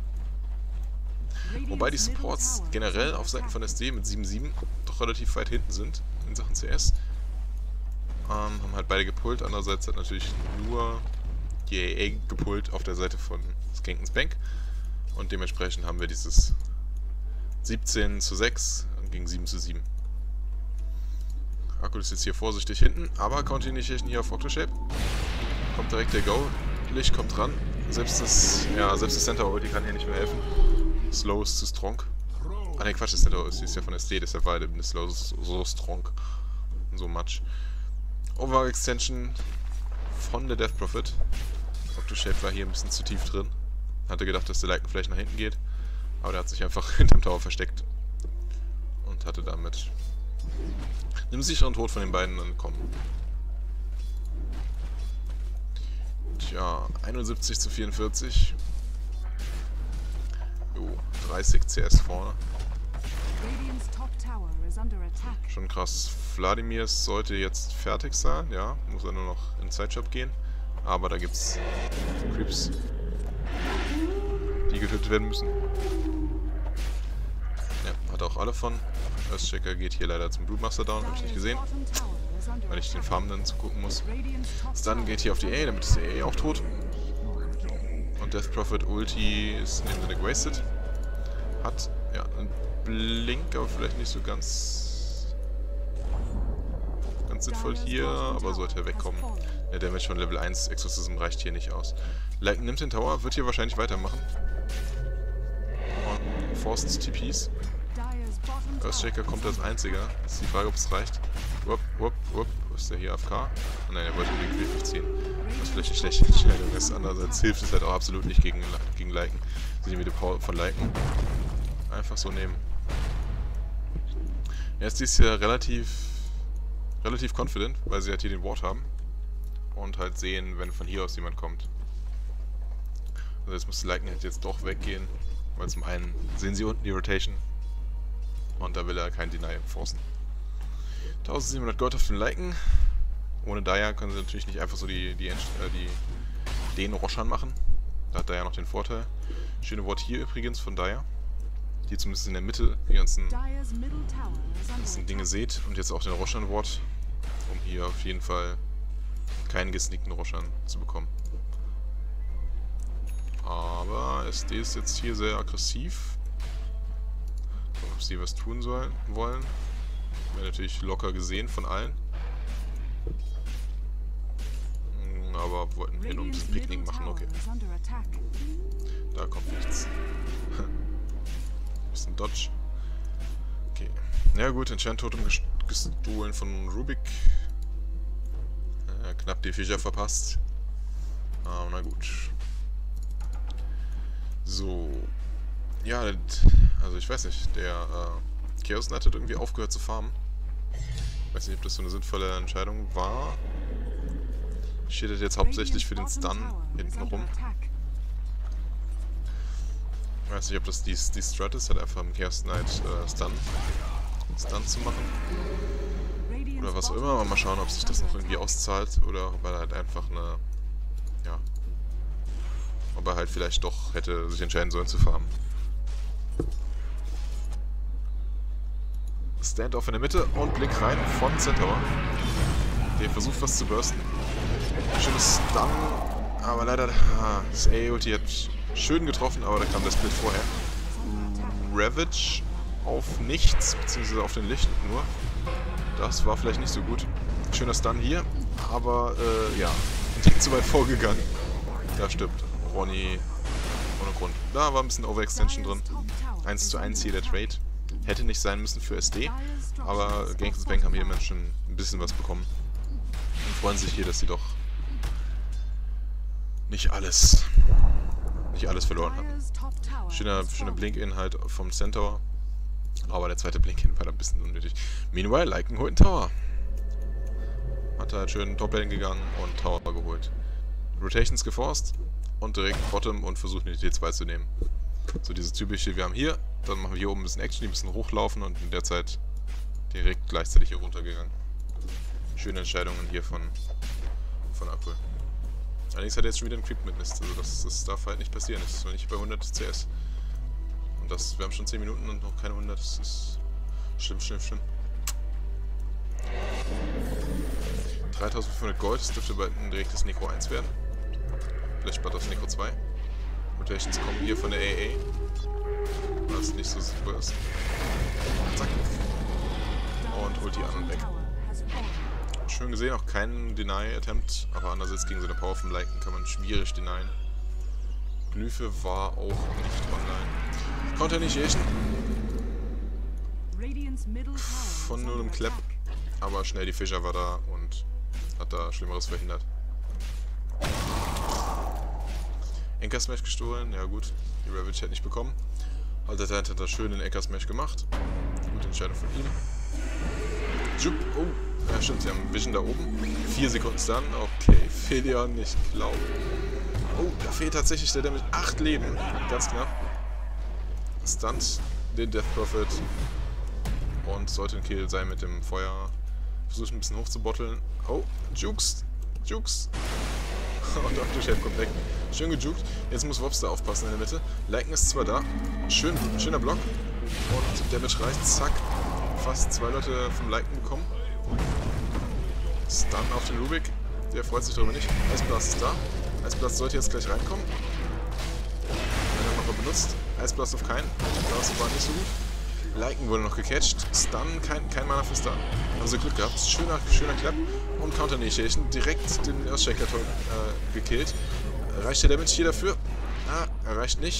Wobei die Supports generell auf Seiten von S D mit sieben sieben doch relativ weit hinten sind in Sachen C S. Ähm, haben halt beide gepullt, andererseits hat natürlich nur die A A gepullt auf der Seite von Skankens Bank und dementsprechend haben wir dieses siebzehn zu sechs gegen sieben zu sieben. Akku ist jetzt hier vorsichtig hinten, aber Continuation hier auf Octoshape. Kommt direkt der Go, Licht kommt ran, selbst das, ja, selbst das Center Ulti kann hier nicht mehr helfen. Slow ist zu strong. Ah ne, Quatsch, das Center Ulti ist ja von S D, deshalb war der Slow so, so strong und so much. Overextension von der Death Prophet. Octoshape war hier ein bisschen zu tief drin. Hatte gedacht, dass der Lycan vielleicht nach hinten geht. Aber der hat sich einfach hinterm Tower versteckt. Und hatte damit einen sicheren Tod von den beiden entkommen. Tja, einundsiebzig zu vierundvierzig. Jo, dreißig C S vorne. Schon krass. Vladimir sollte jetzt fertig sein, ja. Muss er nur noch in den Sideshop gehen. Aber da gibt's Creeps, die getötet werden müssen. Ja, hat auch alle von. Earthshaker geht hier leider zum Broodmaster down, habe ich nicht gesehen. Weil ich den Farmenden zugucken muss. Stun geht hier auf die A, damit ist die A auch tot. Und Death Prophet Ulti ist in dem Sinne gewastet. Hat, ja, einen Blink, aber vielleicht nicht so ganz... Ganz sinnvoll hier, aber sollte er wegkommen. Der Damage von Level eins Exorcism reicht hier nicht aus. Lycan nimmt den Tower, wird hier wahrscheinlich weitermachen. Und forst T Ps. Earthshaker kommt als einziger. Das ist die Frage, ob es reicht. Wupp, wupp, wupp. Ist der hier A F K? Oh nein, er wollte den Grief ziehen. Was vielleicht eine schlechte Entscheidung ist. Andererseits hilft es halt auch absolut nicht gegen, gegen Lycan. Sehen wir die Power von Lycan. Einfach so nehmen. Er ist dies hier relativ... relativ confident, weil sie halt hier den Ward haben. Und halt sehen, wenn von hier aus jemand kommt. Also jetzt muss Lycan halt jetzt doch weggehen. Weil zum einen sehen sie unten die Rotation. Und da will er kein Deny forcen. eintausendsiebenhundert Gold auf den Lycan. Ohne Daya können sie natürlich nicht einfach so die, die, äh, die den Roshern machen. Da hat Daya noch den Vorteil. Schöne Ward hier übrigens von Daya. Die zumindest in der Mitte die ganzen, ganzen Dinge seht. Und jetzt auch den Roshern Ward. Um hier auf jeden Fall keinen gesneakten Roshern zu bekommen. Aber S D ist jetzt hier sehr aggressiv. Ob sie was tun sollen, wollen. Wäre natürlich locker gesehen von allen. Aber wollten hier nur ein bisschen Picknick machen, okay. Da kommt nichts. Bisschen Dodge. Okay. Ja gut, Enchant Totem gestohlen von Rubik. Äh, knapp die Fischer verpasst. Aber na gut. So. Ja, also ich weiß nicht, der äh, Chaos Knight hat irgendwie aufgehört zu farmen. Ich weiß nicht, ob das so eine sinnvolle Entscheidung war. Steht jetzt hauptsächlich für den Stun hinten rum. Ich weiß nicht, ob das die, die Strat ist, halt einfach im Chaos Knight äh, Stun, Stun zu machen. Oder was auch immer, aber mal schauen, ob sich das noch irgendwie auszahlt oder ob er halt einfach eine, ja, ob er halt vielleicht doch hätte sich entscheiden sollen zu farmen. Standoff in der Mitte und Blick rein von Centaur. Der versucht was zu bursten. Schönes Stun, aber leider ah, das A-Ulti hat schön getroffen, aber da kam der Split vorher. Ravage auf nichts, beziehungsweise auf den Licht nur. Das war vielleicht nicht so gut. Schöner Stun hier, aber äh, ja, ein Tick zu weit vorgegangen. Da stirbt Ronny ohne Grund. Da war ein bisschen Overextension drin. eins zu eins hier der Trade. Hätte nicht sein müssen für S D, aber Gangsters haben hier immerhin schon ein bisschen was bekommen. Und freuen sich hier, dass sie doch nicht alles, nicht alles verloren haben. Schöner, schöner Blink-In halt vom Centaur, aber der zweite Blink-In war da ein bisschen unnötig. Meanwhile, Lycan holt einen Tower. Hat halt schön Top-Lane gegangen und Tower geholt. Rotations geforst und direkt Bottom und versucht die T zwei zu nehmen. So dieses typische, wir haben hier, dann machen wir hier oben ein bisschen Action, die ein bisschen hochlaufen und in der Zeit direkt gleichzeitig hier runtergegangen. Schöne Entscheidungen hier von, von Apple. Allerdings hat er jetzt schon wieder einen Creep mit Mist, also das, das darf halt nicht passieren, das ist noch nicht bei hundert C S. Und das, wir haben schon zehn Minuten und noch keine hundert, das ist schlimm, schlimm, schlimm. dreitausendfünfhundert Gold, das dürfte bald ein direktes Necro eins werden. Vielleicht bald aufs Necro zwei. Rotations kommen hier von der A A. Was nicht so super ist. Zack. Und Ulti an und weg. Schön gesehen, auch kein Deny-Attempt, aber andererseits gegen so eine Power vom Lycan kann man schwierig denyen. Glyphe war auch nicht online. Counter Initiation. Von nur einem Clap, aber schnell die Fischer war da und hat da Schlimmeres verhindert. Anchor Smash gestohlen, ja gut, die Ravage hätte nicht bekommen. Alter Titan hat da schön den Anchor Smash gemacht. Gute Entscheidung von ihm. Jup, oh, ja stimmt, sie haben Vision da oben. Vier Sekunden Stun, okay, Felion nicht glauben. Oh, da fehlt tatsächlich der Damage. acht Leben, ganz knapp. Stunt den Death Prophet. Und sollte ein Kill sein mit dem Feuer. Versucht ein bisschen hoch zu botteln. Oh, Jukes, Jukes. Und Octoshade kommt weg. Schön gejukt. Jetzt muss Wobster aufpassen in der Mitte. Lycan ist zwar da. Schön, schöner Block. Und Damage reicht. Zack. Fast zwei Leute vom Lycan bekommen. Stun auf den Rubik. Der freut sich darüber nicht. Eisblast ist da. Eisblast sollte jetzt gleich reinkommen. Den haben wir noch benutzt. Eisblast auf keinen. Das war nicht so gut. Lycan wurde noch gecatcht. Stun, kein, kein Mana für Stun. Haben sie Glück gehabt. Schöner, schöner Clap. Und Counter Initiation. Direkt den Earthshaker äh, gekillt. Reicht der Damage hier dafür? Ah, er reicht nicht.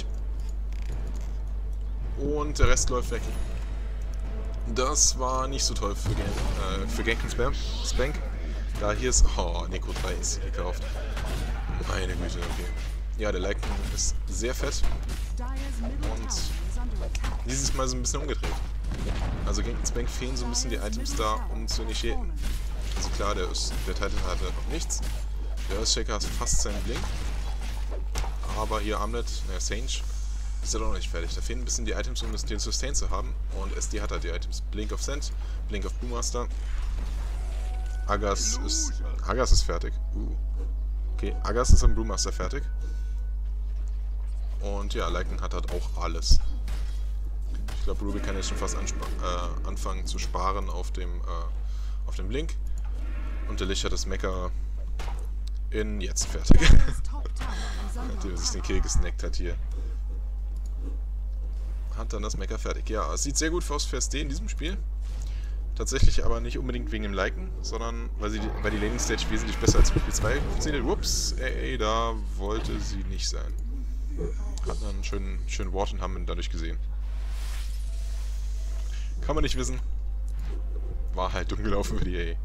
Und der Rest läuft weg. Das war nicht so toll für, äh, für Gank und Spam. Spank. Da hier ist... Oh, Necro drei ist gekauft. Meine Güte, okay. Ja, der Lycan ist sehr fett. Und dieses Mal so ein bisschen umgedreht. Also Gank und Spank fehlen so ein bisschen die Items da, um zu initiieren. Also klar, der, ist, der Titan hat halt noch nichts. Der Earthshaker hat fast seinen Blink. Aber hier Armlet, naja, Sage, ist ja doch noch nicht fertig. Da fehlen ein bisschen die Items, um den Sustain zu haben. Und S D hat halt die Items. Blink of Sand, Blink of Brewmaster. Agas ist. Agas ist fertig. Uh. Okay, Agas ist am Brewmaster fertig. Und ja, Lycan hat halt auch alles. Ich glaube, Ruby kann jetzt schon fast äh, anfangen zu sparen auf dem, äh, auf dem Blink. Und der Lich hat das Mecha in jetzt fertig. Nachdem sich den Kill gesnackt hat hier. Hat dann das Mecha fertig. Ja, es sieht sehr gut aus für S D in diesem Spiel. Tatsächlich aber nicht unbedingt wegen dem Lycan, sondern weil, sie, weil die Laning Stage wesentlich besser als Spiel zwei funktioniert. Ups, ey, da wollte sie nicht sein. Hat einen schönen, schönen Ward und haben ihn dadurch gesehen. Kann man nicht wissen. War halt dumm gelaufen für die A A.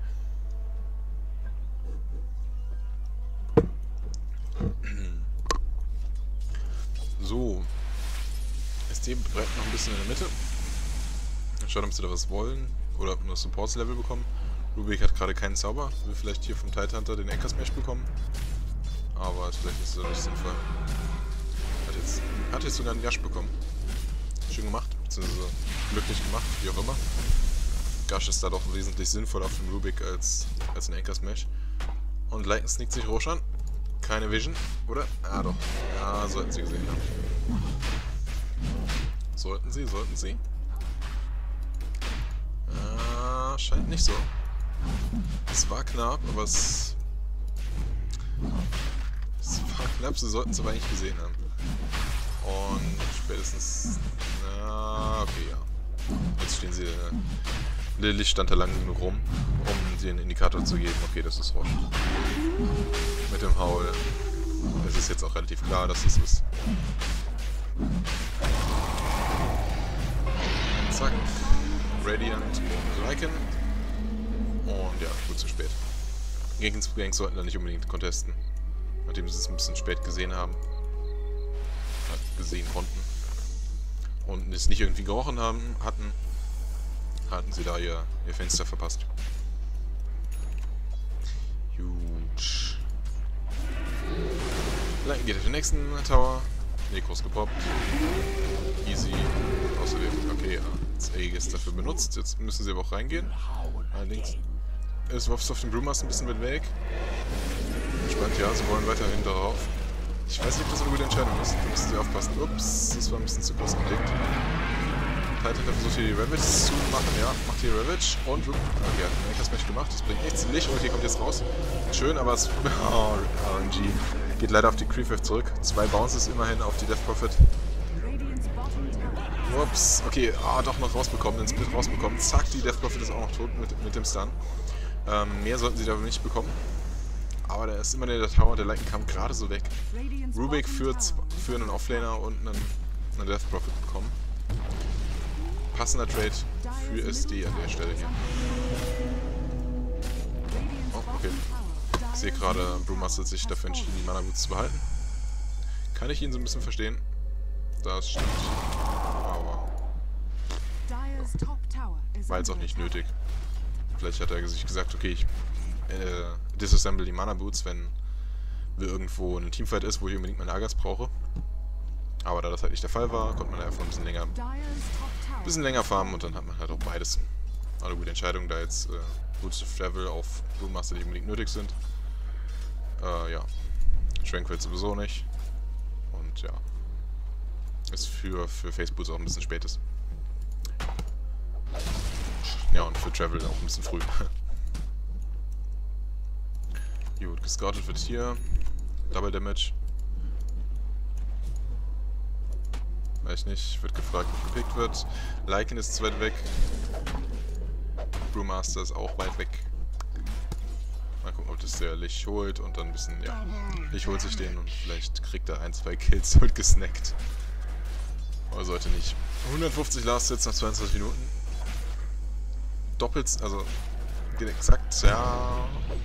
So. S D bleibt noch ein bisschen in der Mitte. Schaut, ob sie da was wollen. Oder ob wir das Supports-Level bekommen. Rubik hat gerade keinen Zauber. Will vielleicht hier vom Tidehunter den Anchor Smash bekommen. Aber vielleicht ist es nicht sinnvoll. Hat jetzt, hat jetzt sogar einen Gash bekommen. Schön gemacht, beziehungsweise glücklich gemacht, wie auch immer. Gash ist da doch wesentlich sinnvoller auf dem Rubik als, als ein Anchor Smash. Und Lycan sneakt sich Roshan. Keine Vision, oder? Ah doch. Ja, sollten sie gesehen haben. Sollten sie, sollten sie. Ah, scheint nicht so. Es war knapp, aber es... Es war knapp, sie sollten es aber eigentlich gesehen haben. Und spätestens... Na, okay, ja. Jetzt stehen sie... Lilith stand da lang genug rum, um den Indikator zu geben, okay, das ist Roche. Mit dem Howl. Es ist jetzt auch relativ klar, dass es ist. Zack. Radiant und Lycan. Und ja, gut zu spät. Gegensgangs sollten da nicht unbedingt contesten. Nachdem sie es ein bisschen spät gesehen haben. Gesehen konnten. Und es nicht irgendwie gerochen haben, hatten. Hatten sie da ihr, ihr Fenster verpasst. Huge. Lycan geht auf den nächsten Tower. Nekros gepoppt. Easy. Außerdem, okay, ja. Das Aegis dafür benutzt. Jetzt müssen sie aber auch reingehen. Allerdings ist Wops auf dem Brewmaster ein bisschen weit weg. Spannend, ja, sie wollen weiterhin darauf. Ich weiß nicht, ob das eine gute Entscheidung ist. Da müssen sie aufpassen. Ups, das war ein bisschen zu kostenbedingt. Tidehunter versucht hier die Ravage zu machen, ja, macht hier Ravage und okay, hat einen Anchor Smash gemacht, das bringt nichts. Licht, und hier kommt jetzt raus. Schön, aber es... Oh, R N G. Geht leider auf die Creepwave zurück. Zwei Bounces immerhin auf die Death Prophet. Ups, okay, ah, doch noch rausbekommen, den Split rausbekommen. Zack, die Death Prophet ist auch noch tot mit, mit dem Stun. Ähm, mehr sollten sie da nicht bekommen. Aber da ist immer der Tower, der Lycan kam gerade so weg. Rubik führt für einen Offlaner und einen, einen Death Prophet bekommen. Passender Trade für S D an der Stelle hier. Oh, okay. Ich sehe gerade, Brewmaster sich dafür entschieden, die Mana Boots zu behalten. Kann ich ihn so ein bisschen verstehen. Das stimmt. Aber... war jetzt auch nicht nötig. Vielleicht hat er sich gesagt, okay, ich äh, disassemble die Mana Boots, wenn wir irgendwo in einem Teamfight ist, wo ich unbedingt meine Agas brauche. Aber da das halt nicht der Fall war, konnte man ja einfach ein bisschen länger, ein bisschen länger farmen und dann hat man halt auch beides. Eine gute Entscheidung, da jetzt äh, Boots of Travel auf Brewmaster nicht unbedingt nötig sind. Äh, ja. Tranquil sowieso nicht. Und ja. Ist für, für Face Boots auch ein bisschen spät ist. Ja, und für Travel auch ein bisschen früh. Gut, gescoutet wird hier. Double Damage. Weiß nicht, wird gefragt, ob gepickt wird. Lycan ist zu weit weg. Brewmaster ist auch weit weg. Mal gucken, ob das der Lich holt und dann ein bisschen, ja. Lich holt sich den und vielleicht kriegt er ein, zwei Kills und gesnackt. Aber sollte nicht. hundertfünfzig Last Hits nach zweiundzwanzig Minuten. Doppelt, also geht exakt, ja.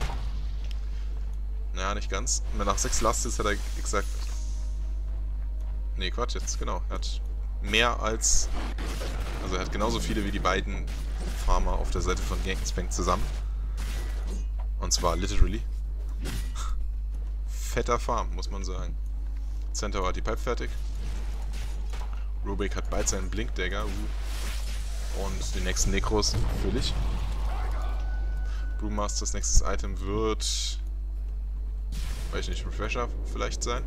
Naja, nicht ganz. Nach sechs Last Hits hat er exakt. Ne, Quatsch, jetzt, genau. Er hat mehr als... Also er hat genauso viele wie die beiden Farmer auf der Seite von Gangenspank zusammen. Und zwar literally. Fetter Farm, muss man sagen. Centaur hat die Pipe fertig. Rubik hat bald seinen Blinkdagger. Uh. Und den nächsten Nekros natürlich. Brewmasters nächstes Item wird... Weiß ich nicht, Refresher vielleicht sein.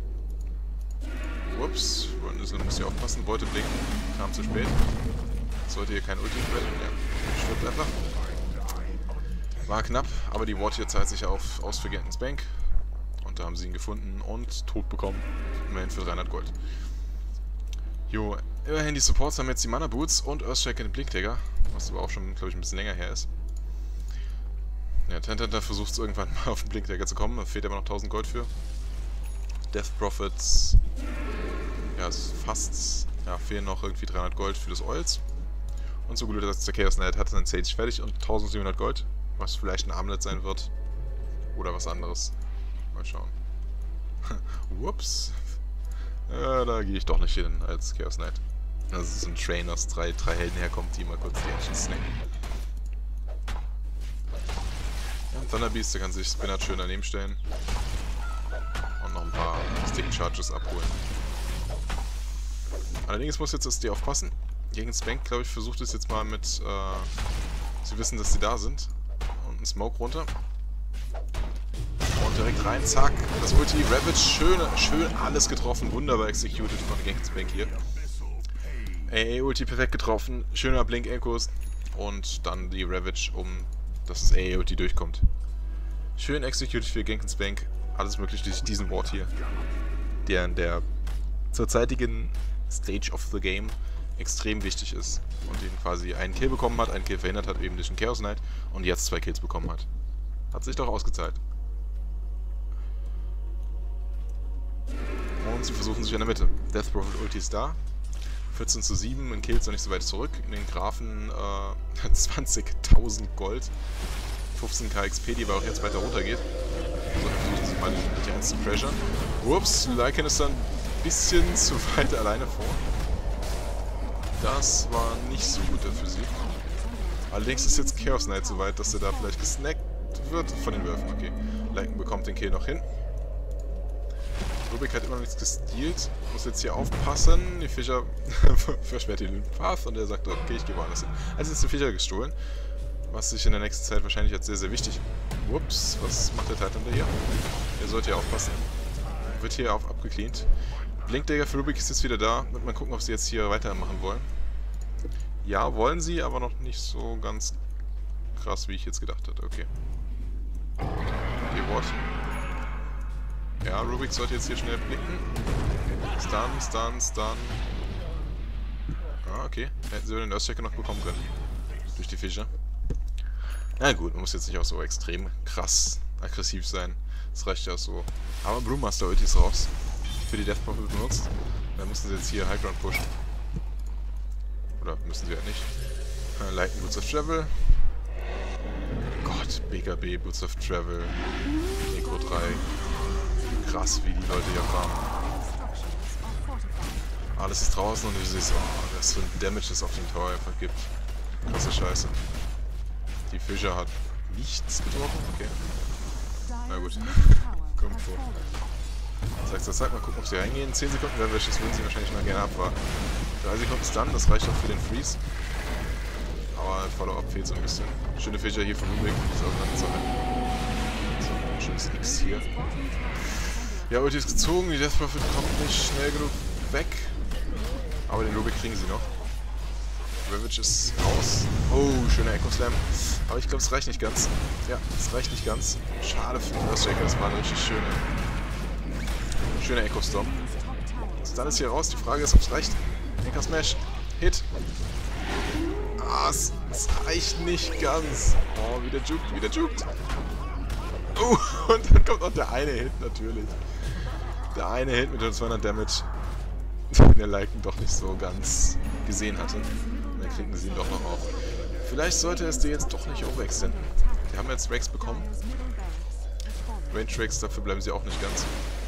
Ups, Rundisel muss hier aufpassen, wollte blinken, kam zu spät. Sollte hier kein Ulti werden, ja. Stirbt einfach. War knapp, aber die Ward hier zahlt sich auf aus für Gangenspank. Und da haben sie ihn gefunden und tot bekommen. Immerhin für dreihundert Gold. Jo, immerhin die Supports haben jetzt die Mana Boots und Earthstrike in den Blinkdagger. Was aber auch schon, glaube ich, ein bisschen länger her ist. Ja, Tidehunter versucht es irgendwann mal auf den Blinkdagger zu kommen, da fehlt aber noch tausend Gold für. Death Prophets, ja, ist fast, ja, fehlen noch irgendwie dreihundert Gold für das Oils. Und so gut, dass der Chaos Knight hat seinen Sage fertig und tausendsiebenhundert Gold, was vielleicht ein Armlet sein wird. Oder was anderes. Mal schauen. Whoops. Ja, da gehe ich doch nicht hin als Chaos Knight. Das ist ein Train aus drei, drei Helden herkommt, die mal kurz die Action snacken. Thunder Beast, der kann sich Spinner schön daneben stellen. Und noch ein paar Stick Charges abholen. Allerdings muss jetzt das D aufpassen. Gegen Spank, glaube ich, versucht es jetzt mal mit, äh, sie wissen, dass sie da sind. Und ein Smoke runter. Und direkt rein, zack. Das Ulti, Ravage, schön, schön alles getroffen. Wunderbar executed von Gangenspank hier. A A-Ulti perfekt getroffen. Schöner Blink-Echos. Und dann die Ravage, um dass das A A-Ulti durchkommt. Schön executed für Gangenspank. Alles möglich durch diesen Ward hier. Der in der zurzeitigen Stage of the Game extrem wichtig ist. Und ihn quasi einen Kill bekommen hat, einen Kill verhindert hat, eben durch den Chaos Knight. Und jetzt zwei Kills bekommen hat. Hat sich doch ausgezahlt. Und sie versuchen sich in der Mitte. Death Prophet Ulti ist da. vierzehn zu sieben, in Kills noch nicht so weit zurück. In den Graphen äh, zwanzigtausend Gold. fünfzehn K X P, die aber auch jetzt weiter runter geht. Also versuchen sie mal die eins zu pressure. Ups, Lycan ist dann ein bisschen zu weit alleine vor. Das war nicht so gut für sie. Allerdings ist jetzt Chaos Knight so weit, dass er da vielleicht gesnackt wird von den Würfen. Okay, Lycan bekommt den Kill noch hin. Rubik hat immer noch nichts gestealt. Muss jetzt hier aufpassen. Die Fischer versperrt den Path und er sagt, okay, ich gehe woanders hin. Also ist der Fischer gestohlen. Was sich in der nächsten Zeit wahrscheinlich als sehr, sehr wichtig. Ups, was macht der Titan da hier? Er sollte ja aufpassen. Wird hier auf abgecleant. Blinkdagger für Rubik ist jetzt wieder da. Wird mal gucken, ob sie jetzt hier weitermachen wollen. Ja, wollen sie, aber noch nicht so ganz krass, wie ich jetzt gedacht hatte. Okay. Okay, Ward. Ja, Rubik sollte jetzt hier schnell blicken. Stun, Stun, Stun. Ah, okay. Hätten sie den Earthchecker noch bekommen können. Durch die Fische. Na gut, man muss jetzt nicht auch so extrem krass aggressiv sein. Das reicht ja so. Aber Brewmaster Ulti ist raus. Für die Death Prophet benutzt. Dann müssen sie jetzt hier High Ground pushen. Oder müssen sie ja nicht. Äh, Lighten Boots of Travel. Gott, B K B, Boots of Travel. Necro drei. Krass, wie die Leute hier fahren. Alles ist draußen und du siehst, oh, was für ein Damage es auf den Tower einfach gibt. Krasse Scheiße. Die Fischer hat nichts getroffen? Okay. Na gut. Kommt vor. Sag, sag, sag, mal gucken, ob sie reingehen. zehn Sekunden Ravage, das würden sie wahrscheinlich mal gerne abwarten. drei Sekunden Stun, das reicht auch für den Freeze. Aber Follow-up fehlt so ein bisschen. Schöne Fischer hier von Rubik, das auseinanderzuhalten. So, ein schönes X hier. Ja, Ulti ist gezogen, die Death Prophet kommt nicht schnell genug weg. Aber den Rubik kriegen sie noch. Ravage ist raus. Oh, schöner Echo Slam. Aber ich glaube, es reicht nicht ganz. Ja, es reicht nicht ganz. Schade für den Earthshaker, das war eine richtig schöne, schöner Echo Storm. Also dann ist hier raus. Die Frage ist, ob es reicht. Anchor Smash. Hit. Ah, es, es reicht nicht ganz. Oh, wieder juckt, wieder juckt. Oh, und dann kommt noch der eine Hit natürlich. Der eine Hit mit zweihundert Damage, den der Lycan doch nicht so ganz gesehen hatte. Und dann kriegen sie ihn doch noch auf. Vielleicht sollte es dir jetzt doch nicht overextenden. Wir haben jetzt Rex bekommen. Range Rex, dafür bleiben sie auch nicht ganz.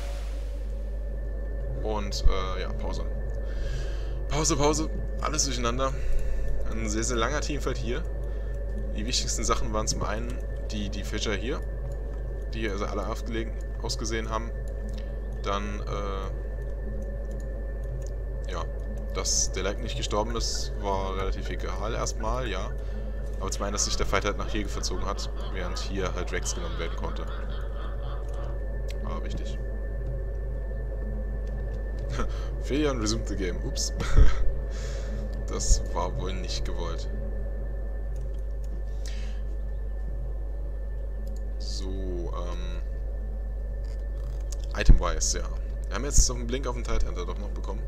Und, äh, ja, Pause. Pause, Pause. Alles durcheinander. Ein sehr, sehr langer Teamfight hier. Die wichtigsten Sachen waren zum einen die, die Fischer hier, die also alle aufgelegen, ausgesehen haben. Dann, äh, ja, dass der Lycan nicht gestorben ist, war relativ egal erstmal, ja. Aber zum einen, dass sich der Fight halt nach hier verzogen hat, während hier halt Rex genommen werden konnte. Aber wichtig. Failure and resumed the game. Ups. Das war wohl nicht gewollt. So, ähm... Item-wise, ja. Wir haben jetzt so einen Blink auf den Titan doch noch bekommen.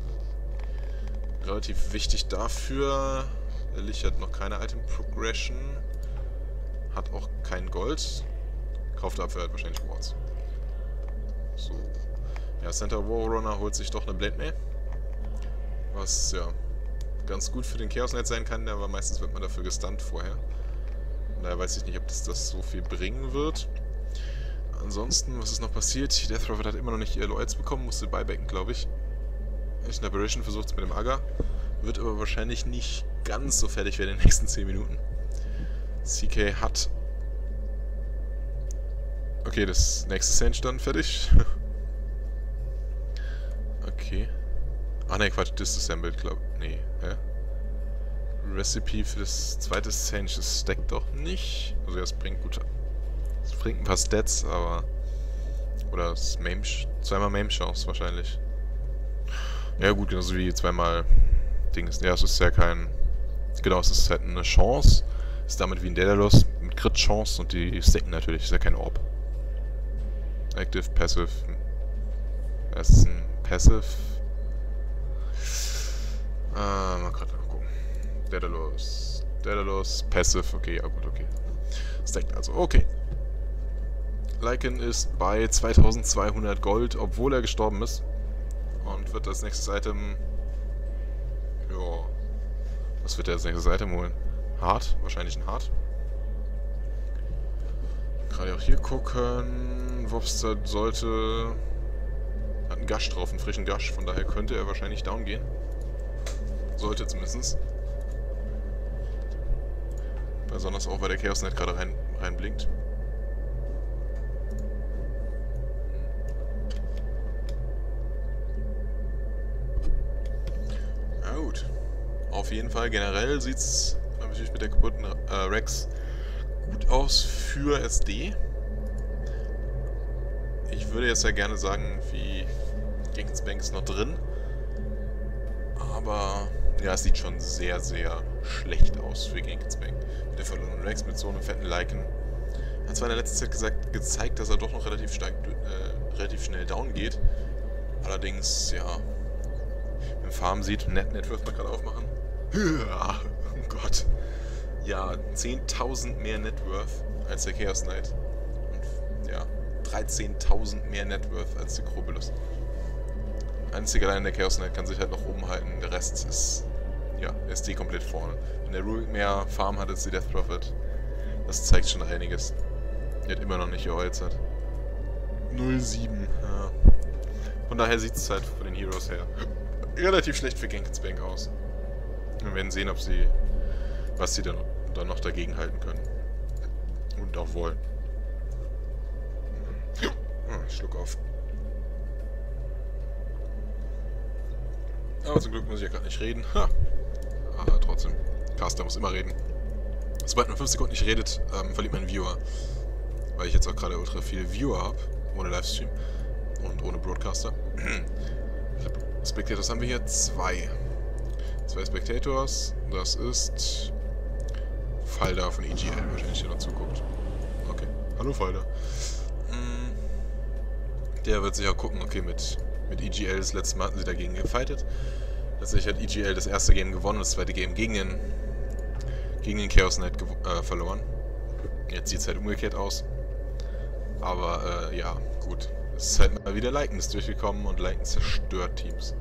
Relativ wichtig dafür. Der Lich hat noch keine Item-Progression. Hat auch kein Gold. Kauft dafür halt wahrscheinlich Wards. So. Ja, Center Warrunner holt sich doch eine Blade Mail. Was, ja, ganz gut für den Chaos Knight sein kann, aber meistens wird man dafür gestunt vorher. Und daher weiß ich nicht, ob das, das so viel bringen wird. Ansonsten, was ist noch passiert? Die Death Prophet hat immer noch nicht ihr Lloyds bekommen, musste buybacken, glaube ich. In Aberration versucht es mit dem Aga. Wird aber wahrscheinlich nicht ganz so fertig werden in den nächsten zehn Minuten. C K hat Okay, das nächste Sage dann fertig. Okay. Ach ne, Quatsch, disassembled, glaub. Nee, hä? Recipe für das zweite Sage, das stackt doch nicht. Also ja, es bringt gut. Es bringt ein paar Stats, aber. Oder es Mame, zweimal Mame Chance wahrscheinlich. Ja gut, genauso wie zweimal Dings. Ja, es ist ja kein. Genau, es ist halt eine Chance. Ist damit wie ein Daedalus mit Crit Chance und die stacken natürlich, ist ja kein Orb. Active, Passive. Das ist ein Passive. Ah, mal gerade gucken. Daedalus. Daedalus, Passive, okay, ja gut, okay. Stackt also, okay. Lycan ist bei zweitausendzweihundert Gold, obwohl er gestorben ist. Und wird als nächstes Item... Ja... Was wird er als nächstes Item holen? Hart? Wahrscheinlich ein Hart. Gerade auch hier gucken... Wobster sollte... Hat einen Gush drauf, einen frischen Gush, von daher könnte er wahrscheinlich down gehen. Sollte zumindest. Besonders auch, weil der Chaos Knight gerade rein, reinblinkt. Na gut. Auf jeden Fall, generell sieht es natürlich mit der kaputten äh, Rex gut aus für S D. Ich würde jetzt ja gerne sagen, wie Genkensbank ist noch drin. Aber ja, es sieht schon sehr, sehr schlecht aus für Genkensbank. Mit der verlorenen Rex, mit so einem fetten Lycan. Hat zwar in der letzten Zeit gesagt, gezeigt, dass er doch noch relativ stark, äh, relativ schnell down geht. Allerdings, ja, wenn Farm sieht, Net Networth mal gerade aufmachen. Oh Gott. Ja, zehntausend mehr Networth als der Chaos Knight. Und ja, dreizehntausend mehr Networth als der Krobulus. Einzig allein der Chaos Knight kann sich halt noch oben halten, der Rest ist, ja, S D komplett vorne. Wenn der Rurik mehr Farm hat als die Death Prophet, das zeigt schon einiges. Der hat immer noch nicht geholzert. null sieben, ja. Von daher sieht es halt von den Heroes her relativ schlecht für Genkensbank aus. Wir werden sehen, ob sie, was sie dann, dann noch dagegen halten können. Und auch wollen. Oh, ich schluck auf. Aber zum Glück muss ich ja gerade nicht reden. Ha. Aber trotzdem, Caster muss immer reden. Sobald man fünf Sekunden nicht redet, ähm, verliert man einen Viewer. Weil ich jetzt auch gerade ultra viele Viewer habe, ohne Livestream und ohne Broadcaster. Spectators haben wir hier zwei. Zwei Spectators. Das ist Falda von E G L, wahrscheinlich, der noch zuguckt. Okay. Hallo Falda. Der wird sich auch gucken, okay, mit, mit E G L das letzte Mal hatten sie dagegen gefightet. Tatsächlich hat E G L das erste Game gewonnen, das zweite Game gegen den, gegen den Chaos Knight äh, verloren. Jetzt sieht es halt umgekehrt aus. Aber, äh, ja, gut. Es ist halt mal wieder Lycan ist durchgekommen und Lycan zerstört Teams.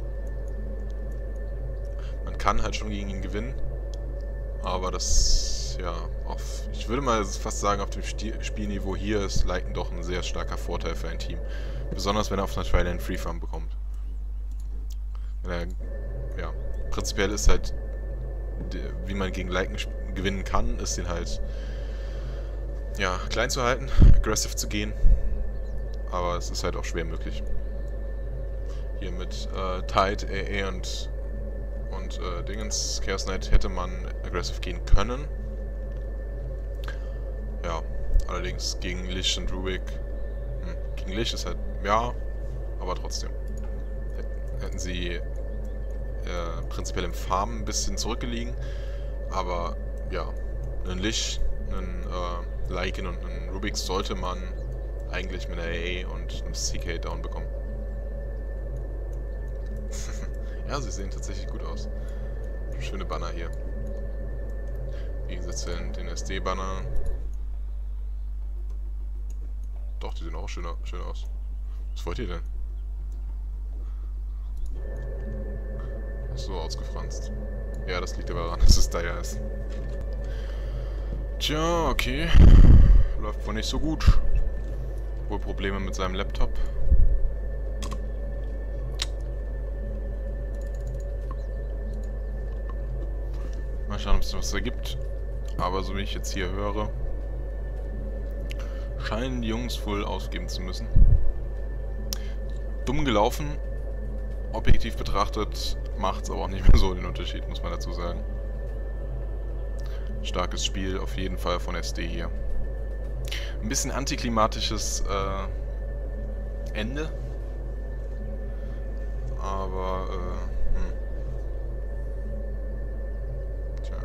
Man kann halt schon gegen ihn gewinnen. Aber das, ja, auf, ich würde mal fast sagen, auf dem Stil Spielniveau hier ist Lycan doch ein sehr starker Vorteil für ein Team. Besonders wenn er auf einer Trial Free Farm bekommt. Wenn er, ja, prinzipiell ist halt, wie man gegen Lycan gewinnen kann, ist ihn halt, ja, klein zu halten, aggressive zu gehen. Aber es ist halt auch schwer möglich. Hier mit äh, Tide, A A und, und äh, Dingens, Chaos Knight hätte man aggressive gehen können. Ja, allerdings gegen Lich und Rurik. Hm, gegen Lich ist halt, ja, aber trotzdem. Hätten sie äh, prinzipiell im Farmen ein bisschen zurückgelegen. Aber ja, einen Lich, einen äh, Lycan und einen Rurik sollte man eigentlich mit einer A A und einem C K down bekommen. Ja, sie sehen tatsächlich gut aus. Schöne Banner hier. Wie gesagt, den S D-Banner. Doch, die sehen auch schön, schön aus. Was wollt ihr denn? So ausgefranst. Ja, das liegt aber daran, dass es Dire ist. Tja, okay. Läuft wohl nicht so gut. Wohl Probleme mit seinem Laptop. Mal schauen, ob es was ergibt. Aber so wie ich jetzt hier höre, scheinen die Jungs wohl ausgeben zu müssen. Dumm gelaufen, objektiv betrachtet, macht es aber auch nicht mehr so den Unterschied, muss man dazu sagen. Starkes Spiel auf jeden Fall von S D hier. Ein bisschen antiklimatisches äh, Ende. Aber, äh, hm. Tja.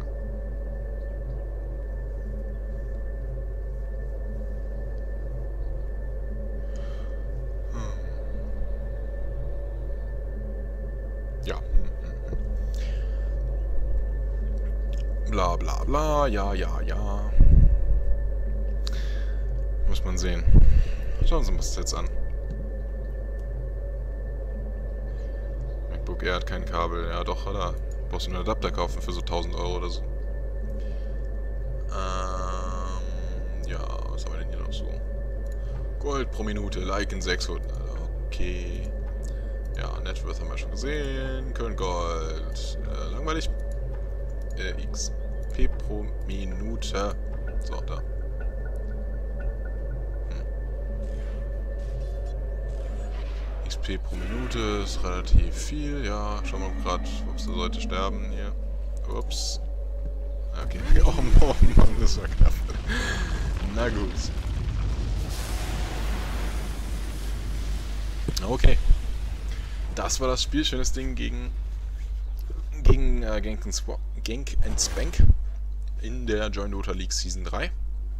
Hm. Ja. Hm, hm, hm. Bla bla bla, ja, ja, ja. Muss man sehen. Schauen Sie uns das jetzt an. MacBook Air hat kein Kabel. Ja doch, hat er. Brauchst du einen Adapter kaufen für so tausend Euro oder so. Ähm, ja, was haben wir denn hier noch so? Gold pro Minute, Like in sechshundert. Okay. Ja, Networth haben wir schon gesehen. Köln Gold. Äh, langweilig. Äh, X P pro Minute. So, da. X P pro Minute ist relativ viel, ja. Schauen wir gerade, ups, da sollte sterben hier. Ups. Okay. Oh Mann, das war knapp. Na gut. Okay. Das war das Spiel. Schönes Ding gegen gegen äh, Genk and Genk and Spank in der Join Dota League Season drei.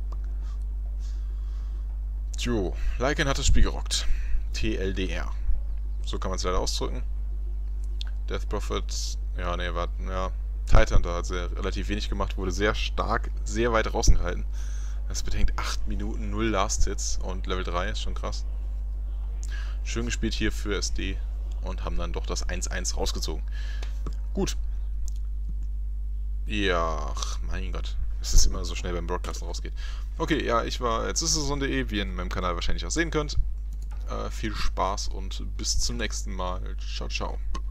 Tjo, Lycan hat das Spiel gerockt. T L D R. So kann man es leider ausdrücken. Death Prophet, ja, ne, war, ja, Titan da hat sehr relativ wenig gemacht, wurde sehr stark, sehr weit draußen gehalten. Das bedenkt acht Minuten, null Last Hits und Level drei, ist schon krass. Schön gespielt hier für S D und haben dann doch das eins eins rausgezogen. Gut. Ja, ach, mein Gott. Es ist immer so schnell beim Broadcasten rausgeht. Okay, ja, ich war jetzt ist es so punkt de, wie ihr in meinem Kanal wahrscheinlich auch sehen könnt. Äh, viel Spaß und bis zum nächsten Mal. Ciao, ciao.